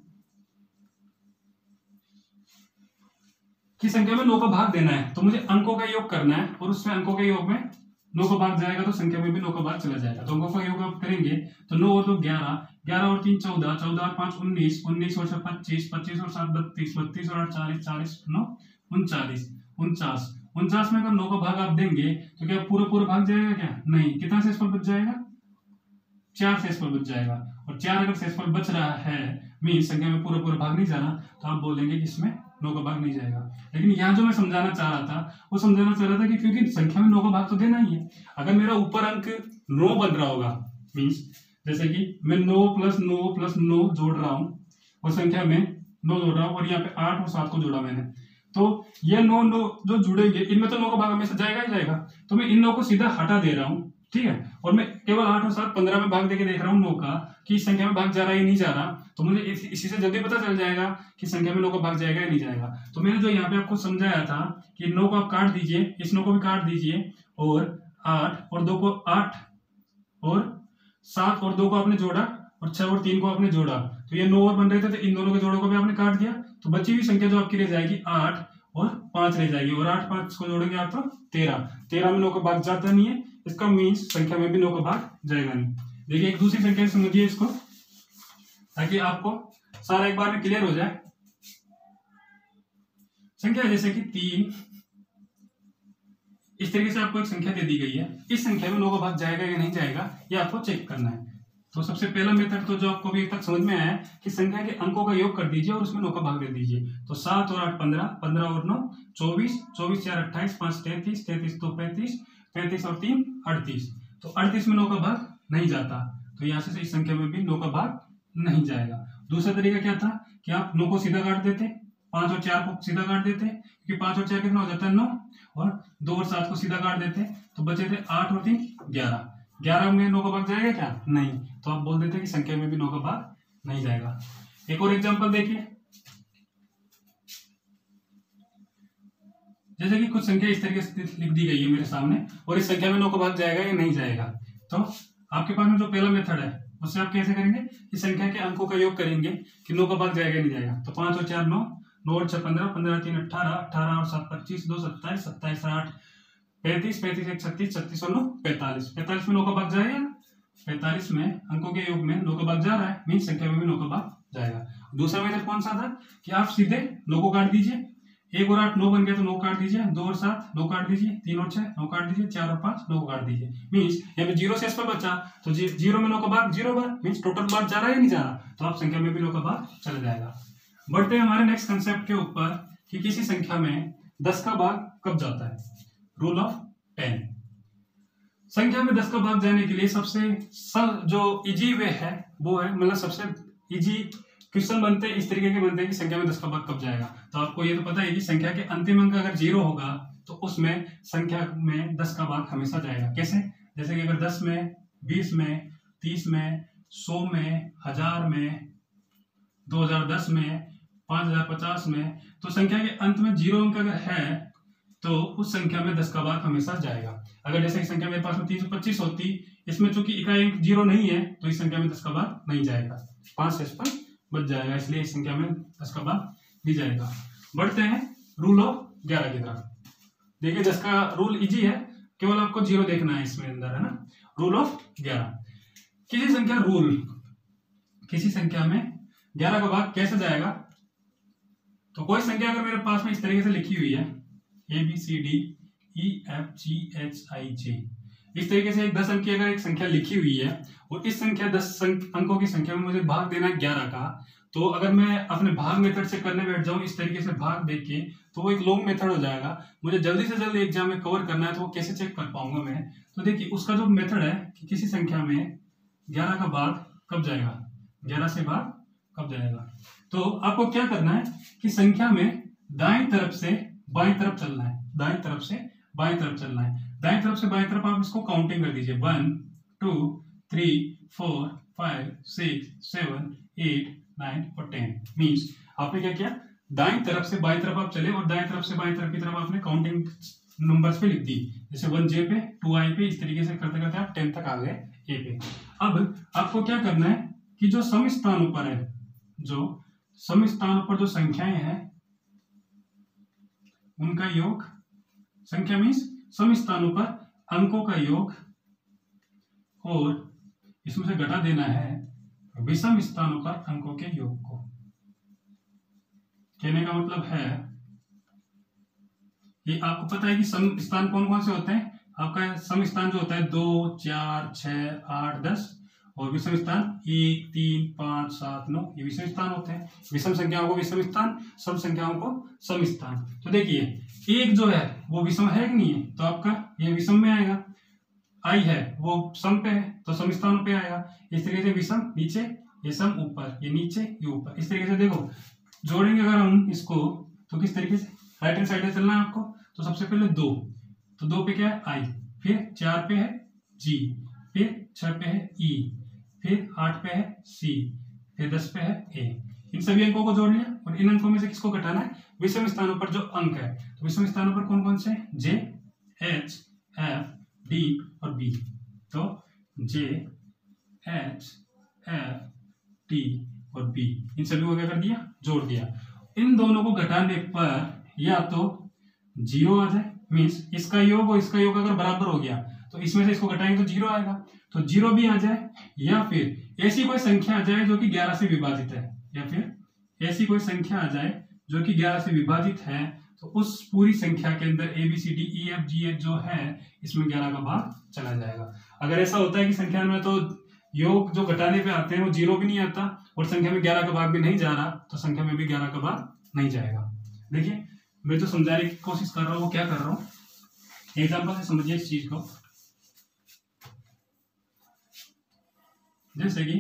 [SPEAKER 1] कि संख्या में 9 का भाग देना है तो मुझे अंकों का योग करना है, और उसमें अंकों के योग में 9 का भाग जाएगा तो संख्या में भी 9 का भाग चला जाएगा। तो अंकों का योग आप करेंगे तो 9 और 2 11, 11 और 3 14, 14 और 5 19, 19 और 6 25, 25 और 7 32, 32 और 8 40, 40 9 39, 49, 49 में अगर 9 का भाग आप देंगे तो क्या पूरा भाग जाएगा क्या, नहीं। कितना शेषफल बच जाएगा, 4 शेषफल बच जाएगा, और 4 अगर शेषफल बच रहा है मीन्स संख्या में पूरा भाग नहीं जाना, तो आप बोलेंगे कि इसमें 9 का भाग नहीं जाएगा। लेकिन यहाँ जो मैं समझाना चाह रहा था वो समझाना चाह रहा था कि क्योंकि संख्या में 9 का भाग तो देना ही है। अगर मेरा ऊपर अंक 9 बन रहा होगा मीन्स जैसे कि मैं 9 + 9 + 9 जोड़ रहा हूँ और संख्या में 9 जोड़ रहा हूँ, और यहाँ पे 8 और 7 को जोड़ा मैंने, तो ये 9 जो जुड़ेंगे इनमें तो 9 का भाग हमेशा जाएगा ही जाएगा। तो मैं इन 9 को सीधा हटा दे रहा हूँ, ठीक है, और मैं केवल 8 और 7 15 में भाग देके देख रहा हूँ 9 का कि इस संख्या में भाग जा रहा है या नहीं जा रहा। तो मुझे इसी से जल्दी पता चल जाएगा कि संख्या में 9 का भाग जाएगा या नहीं जाएगा। तो मैंने जो यहाँ पे आपको समझाया था कि 9 को आप काट दीजिए, इस 9 को भी काट दीजिए, और 8 और 2 को 8 और 7 और 2 को आपने जोड़ा और 6 और 3 को आपने जोड़ा, तो ये 9 और बन रहे थे, तो इन दोनों के जोड़ों को भी आपने काट दिया, तो बची हुई संख्या जो आपकी रह जाएगी 8 और 5 रह जाएगी, और 8 5 को जोड़ेंगे आप तो 13 में 9 का भाग जाता नहीं है, इसका मीन्स संख्या में भी 9 का भाग जाएगा नहीं। देखिए एक दूसरी संख्या समझिए इसको, ताकि आपको सारा एक बार में क्लियर हो जाए। संख्या जैसे कि 3, इस तरीके से आपको एक संख्या दे दी गई है, इस संख्या में 9 का भाग जाएगा या नहीं जाएगा ये आपको चेक करना है। तो सबसे पहला मेथड तो जो आपको अभी तक समझ में आया है कि संख्या के अंकों का योग कर दीजिए और उसमें 9 का भाग दे दीजिए। तो 7 और 8 15, 15 और 9 24, 24 4 28, 5 33, 33 2 35, 35 और 3 38, तो 38 में 9 का भाग नहीं जाता, तो यहाँ से इस संख्या में भी 9 का भाग नहीं जाएगा। दूसरा तरीका क्या था कि आप 9 को सीधा काट देते, 5 और 4 को सीधा काट देते, क्योंकि 5 और 4 कितना हो जाता है 9, और 2 और 7 को सीधा काट देते, तो बचे थे 8 और 3 11, 11 में 9 का भाग जाएगा क्या? नहीं, तो आप बोल देते कि संख्या में भी 9 का भाग नहीं जाएगा। एक और एग्जांपल देखिए, जैसे कि कुछ संख्या इस तरीके से लिख दी गई है मेरे सामने, और इस संख्या में 9 का भाग जाएगा या नहीं जाएगा। तो आपके पास में जो पहला मेथड है उससे आप कैसे करेंगे कि संख्या के अंकों का योग करेंगे कि 9 का भाग जाएगा नहीं जाएगा। तो 5 और 4 9, 9 और 6 15, 15 3 18, 18 और 7 25, 2 27, 27 8 35, 35 1 36, 36 और 9 45, 45 में 9 का भाग जाएगा, 45 में अंकों के योग में 9 का भाग जा रहा है, मीन संख्या में भी 9 का भाग जाएगा। दूसरा मेथड कौन सा था कि आप सीधे 9 को काट दीजिए, 1 और 8 9 बन गया तो 9 काट दीजिए, 2 और 7 9 काट दीजिए, 3 और 6 9 काट दीजिए, 4 और 5 9 काट दीजिए, मीन्स यहाँ पे 0 से इस पर बचा, तो 0 में 9 का भाग 0 बार, मीन्स टोटल बार जा रहा है या नहीं जा रहा, तो आप संख्या में भी 9 का भाग चला जाएगा। बढ़ते हैं हमारे नेक्स्ट कंसेप्ट के ऊपर कि किसी संख्या में 10 का भाग कब जाता है। Rule of 10। संख्या में 10 का भाग जाने के लिए सबसे जो इजी वे है वो है, मतलब सबसे इजी क्वेश्चन बनते हैं इस तरीके के बनते हैं कि संख्या में 10 का भाग कब जाएगा। तो आपको ये तो पता है कि संख्या के अंतिम अंक अगर 0 होगा तो उसमें संख्या में 10 का भाग हमेशा जाएगा। कैसे? जैसे कि अगर 10 में, 20 में, 30 में, 100 में, 1000 में, 2010 में, 5050 में, तो संख्या के अंत में 0 अंक अगर है तो उस संख्या में 10 का भाग हमेशा जाएगा। अगर जैसे कि संख्या मेरे पास में 325 होती, इसमें चूंकि इकाई अंक 0 नहीं है तो इस संख्या में 10 का भाग नहीं जाएगा, 5 से इस पर बच जाएगा, इसलिए इस संख्या में 10 का भाग नहीं जाएगा। बढ़ते हैं रूल ऑफ 11 की तरफ। देखिए 10 का रूल इजी है, केवल आपको 0 देखना है इसमें अंदर, है ना। रूल ऑफ 11, किसी संख्या में 11 का भाग कैसे जाएगा। तो कोई संख्या अगर मेरे पास में इस तरीके से लिखी हुई है ABCDEFGHIJ, इस तरीके से एक 10 अंक की अगर एक संख्या लिखी हुई है और इस संख्या 10 अंकों की संख्या में मुझे भाग देना है 11 का, तो अगर मैं अपने भाग मेथड से करने बैठ जाऊं इस तरीके से भाग देख के, तो वो एक लॉन्ग मेथड हो जाएगा। मुझे जल्दी से जल्दी एग्जाम में कवर करना है तो वो कैसे चेक कर पाऊंगा मैं। तो देखिए उसका जो मेथड है कि किसी संख्या में 11 का भाग कब जाएगा, 11 से भाग कब जाएगा। तो आपको क्या करना है कि संख्या में दाएं तरफ से बाएं तरफ चलना है, दाएं तरफ से बाएं तरफ चलना है। दाएं तरफ से बाएं तरफ आप इसको काउंटिंग कर दीजिए, 1 2 3 4 5 6 7 8 9 और 10। मीन्स आपने क्या किया, दाएं तरफ से बाएं तरफ आप चले और दाएं तरफ से बाएं तरफ की तरफ आपने काउंटिंग नंबर्स पे लिख दी, जैसे 1 J पे, 2 I पे, इस तरीके से करते करते आप 10 तक आ गए A पे। अब आपको क्या करना है कि जो सम स्थानों पर है, जो सम स्थानों पर जो संख्याएं हैं उनका योग, संख्या मीन्स सम स्थानों पर अंकों का योग, और इसमें से घटा देना है विषम स्थानों पर अंकों के योग को। कहने का मतलब है कि आपको पता है कि सम स्थान कौन कौन से होते हैं। आपका सम स्थान जो होता है 2 4 6 8 10, और विषम स्थान 1 3 5 7 9, ये विषम स्थान होते हैं। विषम संख्याओं को विषम स्थान, सम संख्याओं को सम स्थान। तो देखिए एक जो है वो विषम है कि नहीं है, तो आपका ये विषम में आएगा। I है वो सम पे है तो सम स्थानों पे आएगा। इस तरीके से विषम नीचे, ये सम ऊपर, ये नीचे, ये ऊपर। इस तरीके से देखो जोड़ेंगे अगर हम इसको तो किस तरीके से राइट हैंड साइड में चलना है आपको। तो सबसे पहले 2, तो 2 पे क्या है I, फिर 4 पे है G, फिर 6 पे है E, फिर 8 पे है C, फिर 10 पे है A। इन सभी अंकों को जोड़ लिया और इन अंकों में से किसको घटाना है, विषम स्थानों पर जो अंक है। तो विषम स्थानों पर कौन कौन से, J H F D और B। तो J H F T और B, इन सभी को क्या कर दिया, जोड़ दिया। इन दोनों को घटाने पर या तो 0 आ जाए, मीन्स इसका योग और इसका योग अगर बराबर हो गया तो इसमें से इसको घटाएंगे तो 0 आएगा, तो 0 भी आ जाए, या फिर ऐसी कोई संख्या आ जाए जो कि 11 से विभाजित है, या फिर ऐसी कोई संख्या आ जाए जो कि 11 से विभाजित है, तो उस पूरी संख्या के अंदर ABCDEFGH जो है इसमें 11 का भाग चला जाएगा। अगर ऐसा होता है कि संख्या में तो योग जो घटाने पे आते हैं वो 0 भी नहीं आता और संख्या में 11 का भाग भी नहीं जा रहा, तो संख्या में भी 11 का भाग नहीं जाएगा। देखिए मैं जो समझाने की कोशिश कर रहा हूँ वो क्या कर रहा हूँ, एग्जाम्पल से समझिए इस चीज को। जैसे कि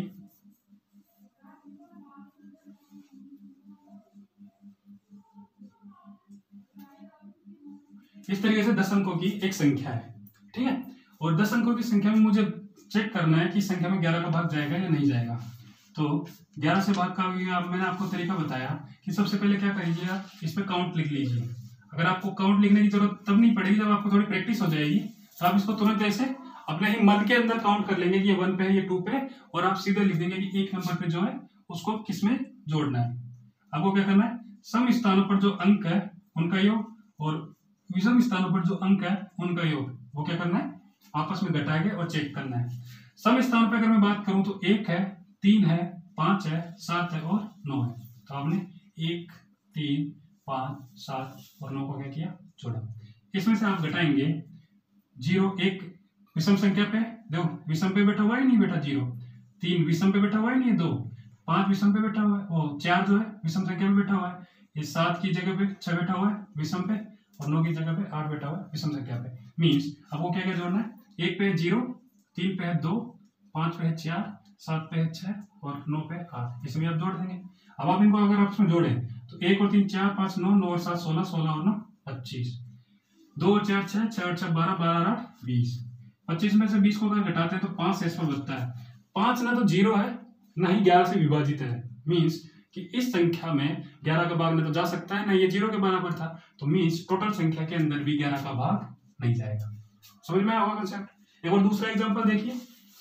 [SPEAKER 1] इस तरीके से 10 अंकों की एक संख्या है, ठीक है, और 10 अंकों की संख्या में मुझे चेक करना है कि संख्या में 11 का भाग जाएगा या नहीं जाएगा। तो 11 से भाग का मैंने आपको तरीका बताया कि सबसे पहले क्या करिए, आप इस पे काउंट लिख लीजिए। अगर आपको काउंट लिखने की जरूरत तब नहीं पड़ेगी जब आपको थोड़ी प्रैक्टिस हो जाएगी, तो आप इसको तुरंत ऐसे अपने ही मन के अंदर काउंट कर लेंगे कि ये 1 पे है, ये 2 पे, और आप सीधे लिख देंगे कि एक नंबर पे जो है उसको किस में जोड़ना है। आपको क्या करना है, सम स्थानों पर जो अंक है उनका योग और विषम स्थानों पर जो अंक है उनका योग, वो क्या करना है, आपस में घटा के और चेक करना है। सम स्थानों पर अगर मैं बात करूं तो 1 है, 3 है, 5 है, 7 है और 9 है। तो आपने 1, 3, 5, 7 और 9 को क्या किया, जोड़ा। इसमें से आप घटाएंगे 0, 1 विषम संख्या पे, देखो विषम पे बैठा हुआ है नहीं बैठा 0, 3 विषम पे बैठा हुआ है नहीं 2, 5 विषम पे बैठा हुआ है, और 4 जो है विषम संख्या पे बैठा हुआ है, ये 7 की जगह पे 6 बैठा हुआ है विषम पे, और 9 की जगह पे 8 बैठा हुआ है विषम संख्या पे। मीन्स आपको क्या क्या जोड़ना है, 1 पे है 0, 3 पे है 2, 5 पे है 4, 7 पे है 6 और 9 पे 8, इसमें आप जोड़ देंगे। अब आप इनको अगर आपस में जोड़े तो 1 और 3 4, 5 9, 9 और 7 16, 16 और 9 25, 2 और 4 6, 6 और 6 12, 12 और 8 20, 25 में से 20 को अगर घटाते हैं तो 5 शेष पर बचता है। 5 ना तो 0 है ना ही 11 से विभाजित है, मीन्स कि इस संख्या में 11 का भाग न तो जा सकता है ना ये 0 के बराबर था, तो मीन्स टोटल संख्या के अंदर भी 11 का भाग नहीं जाएगा। समझ में आया कंसेप्ट। एक और दूसरा एग्जांपल देखिए,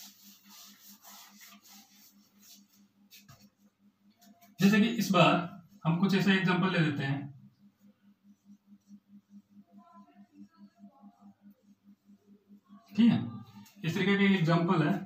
[SPEAKER 1] जैसे कि इस बार हम कुछ ऐसा एग्जांपल ले लेते हैं, ठीक है, इस तरीके का एग्जांपल है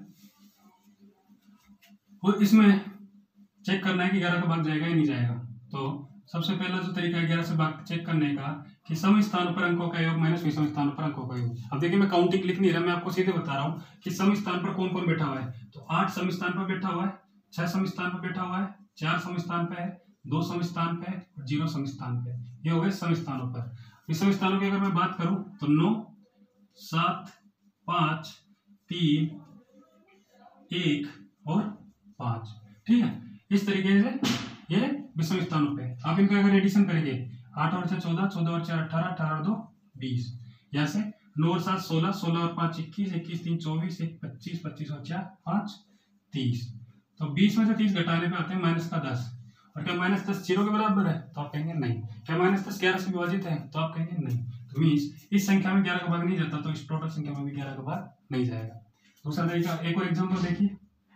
[SPEAKER 1] और इसमें चेक करना है कि 11 का भाग जाएगा या नहीं जाएगा। तो सबसे पहला जो तरीका है 11 से भाग चेक करने का कि सम स्थानों पर अंकों का योग माइनस विषम स्थानों पर अंकों का योग। अब देखिए मैं काउंटिंग लिख नहीं रहा, मैं आपको सीधे बता रहा हूँ कि सम स्थान पर कौन कौन बैठा हुआ है। तो 8 सम स्थान पर बैठा हुआ है, 6 सम स्थान पर बैठा हुआ है, 4 सम स्थान पे है, 2 सम स्थान पे है और 0 सम स्थान पे। ये हो गए सम स्थानों पर। विषम स्थानों की अगर मैं बात करूं तो 9, 7, 5, 3, 1 और 5, ठीक है। इस तरीके से ये विषम स्थानों पे। आप इनका अगर एडिशन करेंगे 8 और 6 14, 14 और 4 18, 18 और 2 20, यहाँ से 9 और 7 16, 16 और 5 21, 21 3 24, 1 25, 25 और 4 5 30। तो 20 में से 30 घटाने पे आते हैं माइनस का 10। और क्या माइनस 10 0 के बराबर है, तो आप कहेंगे नहीं। क्या माइनस 10 11 से विभाजित है, तो आप कहेंगे नहीं। तो मीन्स इस संख्या में 11 का भाग नहीं जाता, तो इस टोटल संख्या में भी 11 का भाग नहीं जाएगा। दूसरा तरीका, एक और एग्जाम्पल देखिए।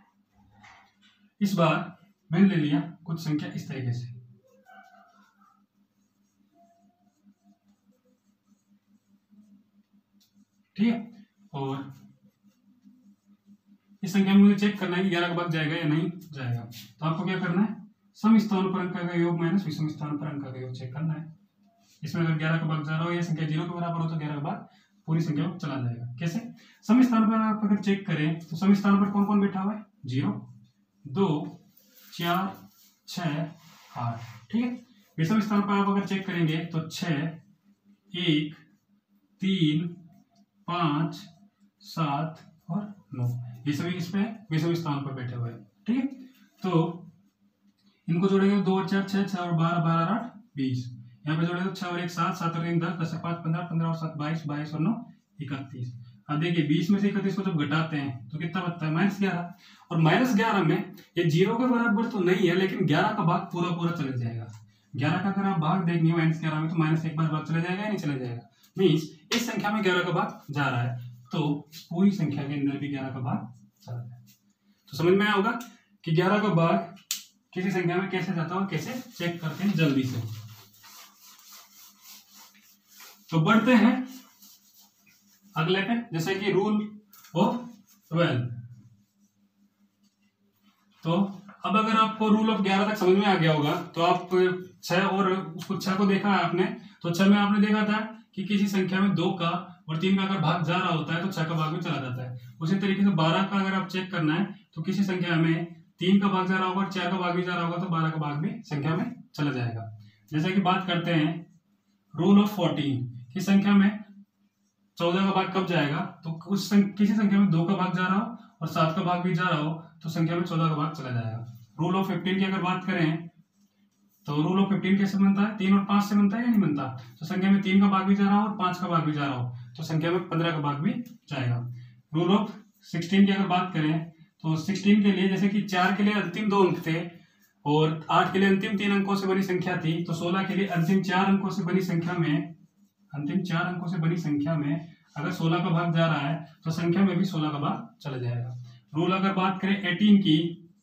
[SPEAKER 1] इस बार मैंने ले लिया कुछ संख्या इस तरीके से, ठीक है, और इस संख्या में मुझे चेक करना है कि 11 का भाग जाएगा या नहीं जाएगा। तो आपको क्या करना है, सम स्थानों पर अंक का योग माइनस विषम स्थानों पर अंक का योग चेक करना है। इसमें अगर 11 का भाग जा रहा हो या संख्या 0 के बराबर हो तो 11 का भाग पूरी संख्या में चला जाएगा। कैसे, सम स्थानों पर आप अगर चेक करें तो सम स्थानों पर कौन कौन बैठा हुआ है, 0, 2, 4, 6, 8, ठीक है। विषम स्थान पर आप अगर चेक करेंगे तो 6, 1, 3, 5, 7 और 9, ये सभी इस पे विषम स्थान पर बैठे हुए हैं, ठीक है। तो इनको जोड़ेंगे 2 और 4 6, 6 और 12 12 और 8 20। यहाँ पे जोड़ेंगे तो 6 और 1 7, 7 और 1 10, 10 और 5 15, 15 और 7 22, 22 और 9 31। अब देखिए 20 में से 31 को जब घटाते हैं तो कितना बचता है, -11। और -11 में ये 0 के बराबर तो नहीं है, लेकिन 11 का भाग पूरा पूरा चले जाएगा। 11 का अगर आप भाग देखेंगे -11 में तो -1 बार भाग चले जाएगा या नहीं चले जाएगा। मीन्स इस संख्या में 11 का भाग जा रहा है, तो पूरी संख्या के अंदर भी 11 का भाग चला जाएगा। तो समझ में आया होगा कि 11 का भाग किसी संख्या में कैसे जाता है और कैसे चेक करते हैं जल्दी से। तो बढ़ते हैं अगले पे, जैसे कि रूल ऑफ 12। तो अब अगर आपको रूल ऑफ 11 तक समझ में आ गया होगा तो आप 6 और उसको 6 को देखा है आपने, तो 6 में आपने देखा था कि किसी संख्या में 2 का और 3 का अगर भाग जा रहा होता है तो 6 का भाग भी चला जाता है। उसी तरीके से 12 का अगर आप चेक करना है तो किसी संख्या में 3 का भाग जा रहा होगा और 4 का भाग भी जा रहा होगा तो 12 का भाग भी संख्या में चला जाएगा। जैसे कि बात करते हैं रूल ऑफ 14 की संख्या में 14 का भाग कब जाएगा, तो किसी संख्या में 2 का भाग जा रहा हो और 7 का भाग भी जा रहा हो तो संख्या में 14 का भाग चला जाएगा। रूल ऑफ 15 की अगर बात करें तो रूल ऑफ 15 कैसे बनता है, 3 और 5 से बनता है या नहीं बनता। तो संख्या में 3 का भाग भी जा रहा हो और 5 का भाग भी जा रहा हो तो संख्या में 15 का भाग भी जाएगा। रूल ऑफ 16 की अगर बात करें तो 16 के लिए जैसे कि 4 के लिए अंतिम 2 अंक थे और 8 के लिए अंतिम 3 अंकों से बनी संख्या थी, तो 16 के लिए अंतिम 4 अंकों से बनी संख्या में अगर 16 का भाग जा रहा है तो संख्या में भी 16 का भाग चला जाएगा। रूल अगर बात करें 18 की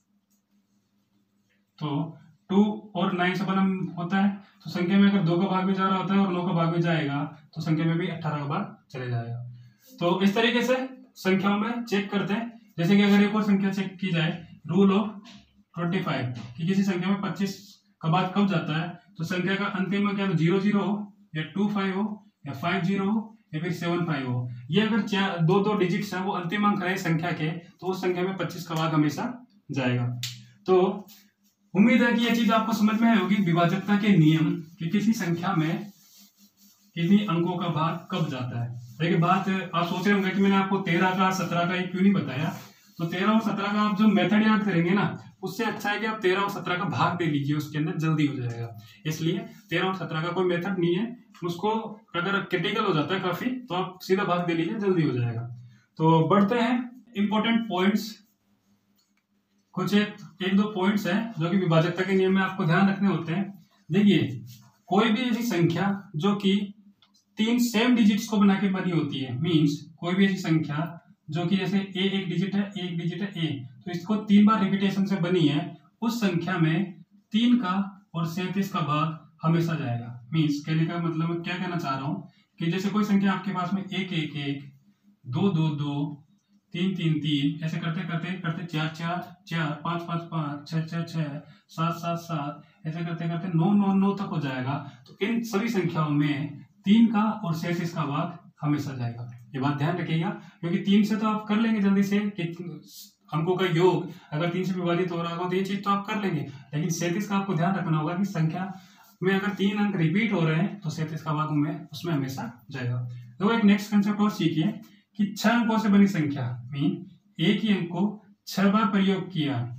[SPEAKER 1] तो 2 और 9 से बना होता है, तो संख्या में अगर 2 का भाग भी जा रहा होता है और 9 का भाग भी जाएगा तो संख्या में भी 18 का भाग चले जाएगा। तो इस तरीके से संख्याओं में चेक करते हैं। जैसे कि अगर एक और संख्या चेक की जाए, रूल ऑफ 25 कि किसी संख्या में 25 का भाग कब जाता है, तो संख्या का अंतिम अंक या तो 00 हो या 25 हो या 50 हो या फिर 75 हो। ये अगर दो डिजिट्स है वो अंतिम अंक रहे संख्या के तो उस संख्या में 25 का भाग हमेशा जाएगा। तो उम्मीद है कि ये चीज आपको समझ में आई होगी, विभाजकता के नियम कि किसी संख्या में कितनी अंकों का भाग कब जाता है। देखिए बात आप सोच रहे होंगे कि मैंने आपको 13 का 17 का क्यों नहीं बताया। तो 13 और 17 का आप जो मेथड याद करेंगे ना, उससे अच्छा है कि आप 13 और 17 का भाग दे लीजिए, उसके अंदर जल्दी हो जाएगा। इसलिए 13 और 17 का कोई मेथड नहीं है, उसको अगर क्रिटिकल हो जाता है काफी तो आप सीधा भाग दे लीजिए, जल्दी हो जाएगा। तो बढ़ते हैं इंपॉर्टेंट पॉइंट्स, कुछ एक दो पॉइंट्स हैं जो कि विभाजकता के नियम में आपको ध्यान रखने होते हैं। देखिए कोई भी ऐसी संख्या जो कि 3 सेम डिजिट्स को बना के बनी होती है, मींस कोई भी ऐसी संख्या जो कि जैसे ए एक डिजिट है ए, तो इसको 3 बार रिपीटेशन से बनी है, उस संख्या में 3 का और 37 का भाग हमेशा जाएगा। मींस कहने का मतलब मैं क्या कहना चाह रहा हूं कि जैसे कोई संख्या आपके पास में 1 1 1 2 2 2 3 3 3 ऐसे करते करते 4 4 4 5 5 5 6 6 6 7 7 7 ऐसे करते करते 9 9 9 तक हो जाएगा। तो इन सभी संख्याओं में 3 का और 37 का भाग हमेशा जाएगा। ये बात ध्यान रखिएगा, क्योंकि 3 से तो आप कर लेंगे जल्दी से कि अंकों का योग अगर 3 से विभाजित हो रहा होगा तो ये चीज तो आप कर लेंगे, लेकिन 37 का आपको ध्यान रखना होगा कि संख्या में अगर 3 अंक रिपीट हो रहे हैं तो 37 का भाग उसमें हमेशा जाएगा। तो एक नेक्स्ट कंसेप्ट और सीखिए कि 6 अंकों से बनी संख्या मीन एक ही अंक को 6 बार प्रयोग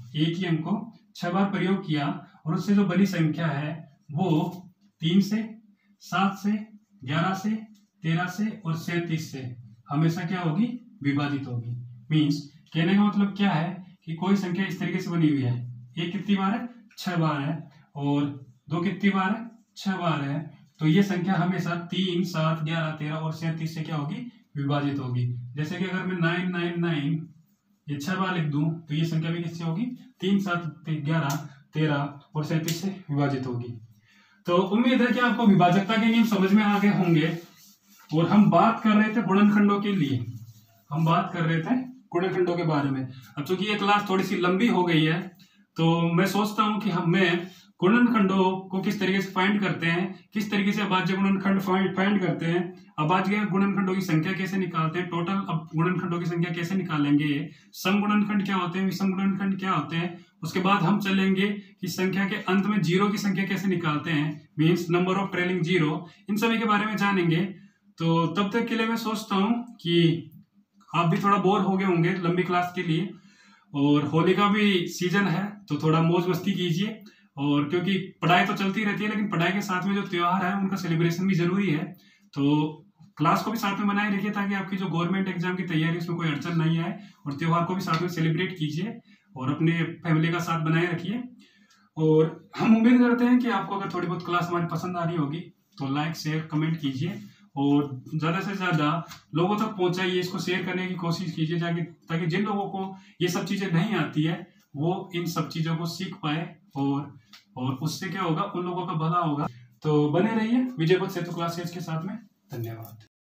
[SPEAKER 1] किया, और उससे जो बनी संख्या है वो 3 से 7 से 11 से 13 से और 37 से हमेशा क्या होगी, विभाजित होगी। मीन्स कहने का मतलब क्या है कि कोई संख्या इस तरीके से बनी हुई है, एक कितनी बार है, 6 बार है, और 2 कितनी बार है, 6 बार है, तो ये संख्या हमेशा 3 7 11 13 और 37 से क्या होगी, विभाजित होगी। जैसे कि अगर मैं 999 ये 6 बार लिख दूं तो ये संख्या भी किससे होगी, 3 7 11 13 और 37 से विभाजित होगी। तो उम्मीद है कि आपको विभाजकता के नियम समझ में आ गए होंगे। और हम बात कर रहे थे गुणनखंडों के लिए, हम बात कर रहे थे गुणनखंडों के बारे में। अब चूंकि ये क्लास थोड़ी सी लंबी हो गई है तो मैं सोचता हूं कि हमें गुणनखंडों को किस तरीके से फाइंड करते हैं, किस तरीके से अभाज्य गुणनखंड फाइंड करते हैं, अभाज्य गुणनखंडों की संख्या कैसे निकालते हैं, टोटल गुणनखंडों की संख्या कैसे निकालेंगे, सम गुणनखंड क्या होते हैं, विषम गुणनखंड क्या होते हैं। उसके बाद हम चलेंगे कि संख्या के अंत में जीरो की संख्या कैसे निकालते हैं, means number of trailing zero, इन सभी के बारे में जानेंगे। तो तब तक के लिए मैं सोचता हूँ कि आप भी थोड़ा बोर हो गए होंगे लंबी क्लास के लिए, और होली का भी सीजन है तो थोड़ा मौज मस्ती कीजिए। और क्योंकि पढ़ाई तो चलती रहती है, लेकिन पढ़ाई के साथ में जो त्योहार है उनका सेलिब्रेशन भी जरूरी है, तो क्लास को भी साथ में बनाए रखिए ताकि आपकी जो गवर्नमेंट एग्जाम की तैयारी उसमें कोई अड़चन नहीं आए, और त्योहार को भी साथ में सेलिब्रेट कीजिए और अपने फैमिली का साथ बनाए रखिए। और हम उम्मीद करते हैं कि आपको अगर थोड़ी बहुत क्लास हमारी पसंद आ रही होगी तो लाइक शेयर कमेंट कीजिए, और ज़्यादा से ज़्यादा लोगों तक पहुंचाइए, इसको शेयर करने की कोशिश कीजिए ताकि जिन लोगों को ये सब चीज़ें नहीं आती है वो इन सब चीज़ों को सीख पाए और उससे क्या होगा, उन लोगों का भला होगा। तो बने रहिए विजय बुद्ध सेतु क्लासेस के साथ में। धन्यवाद।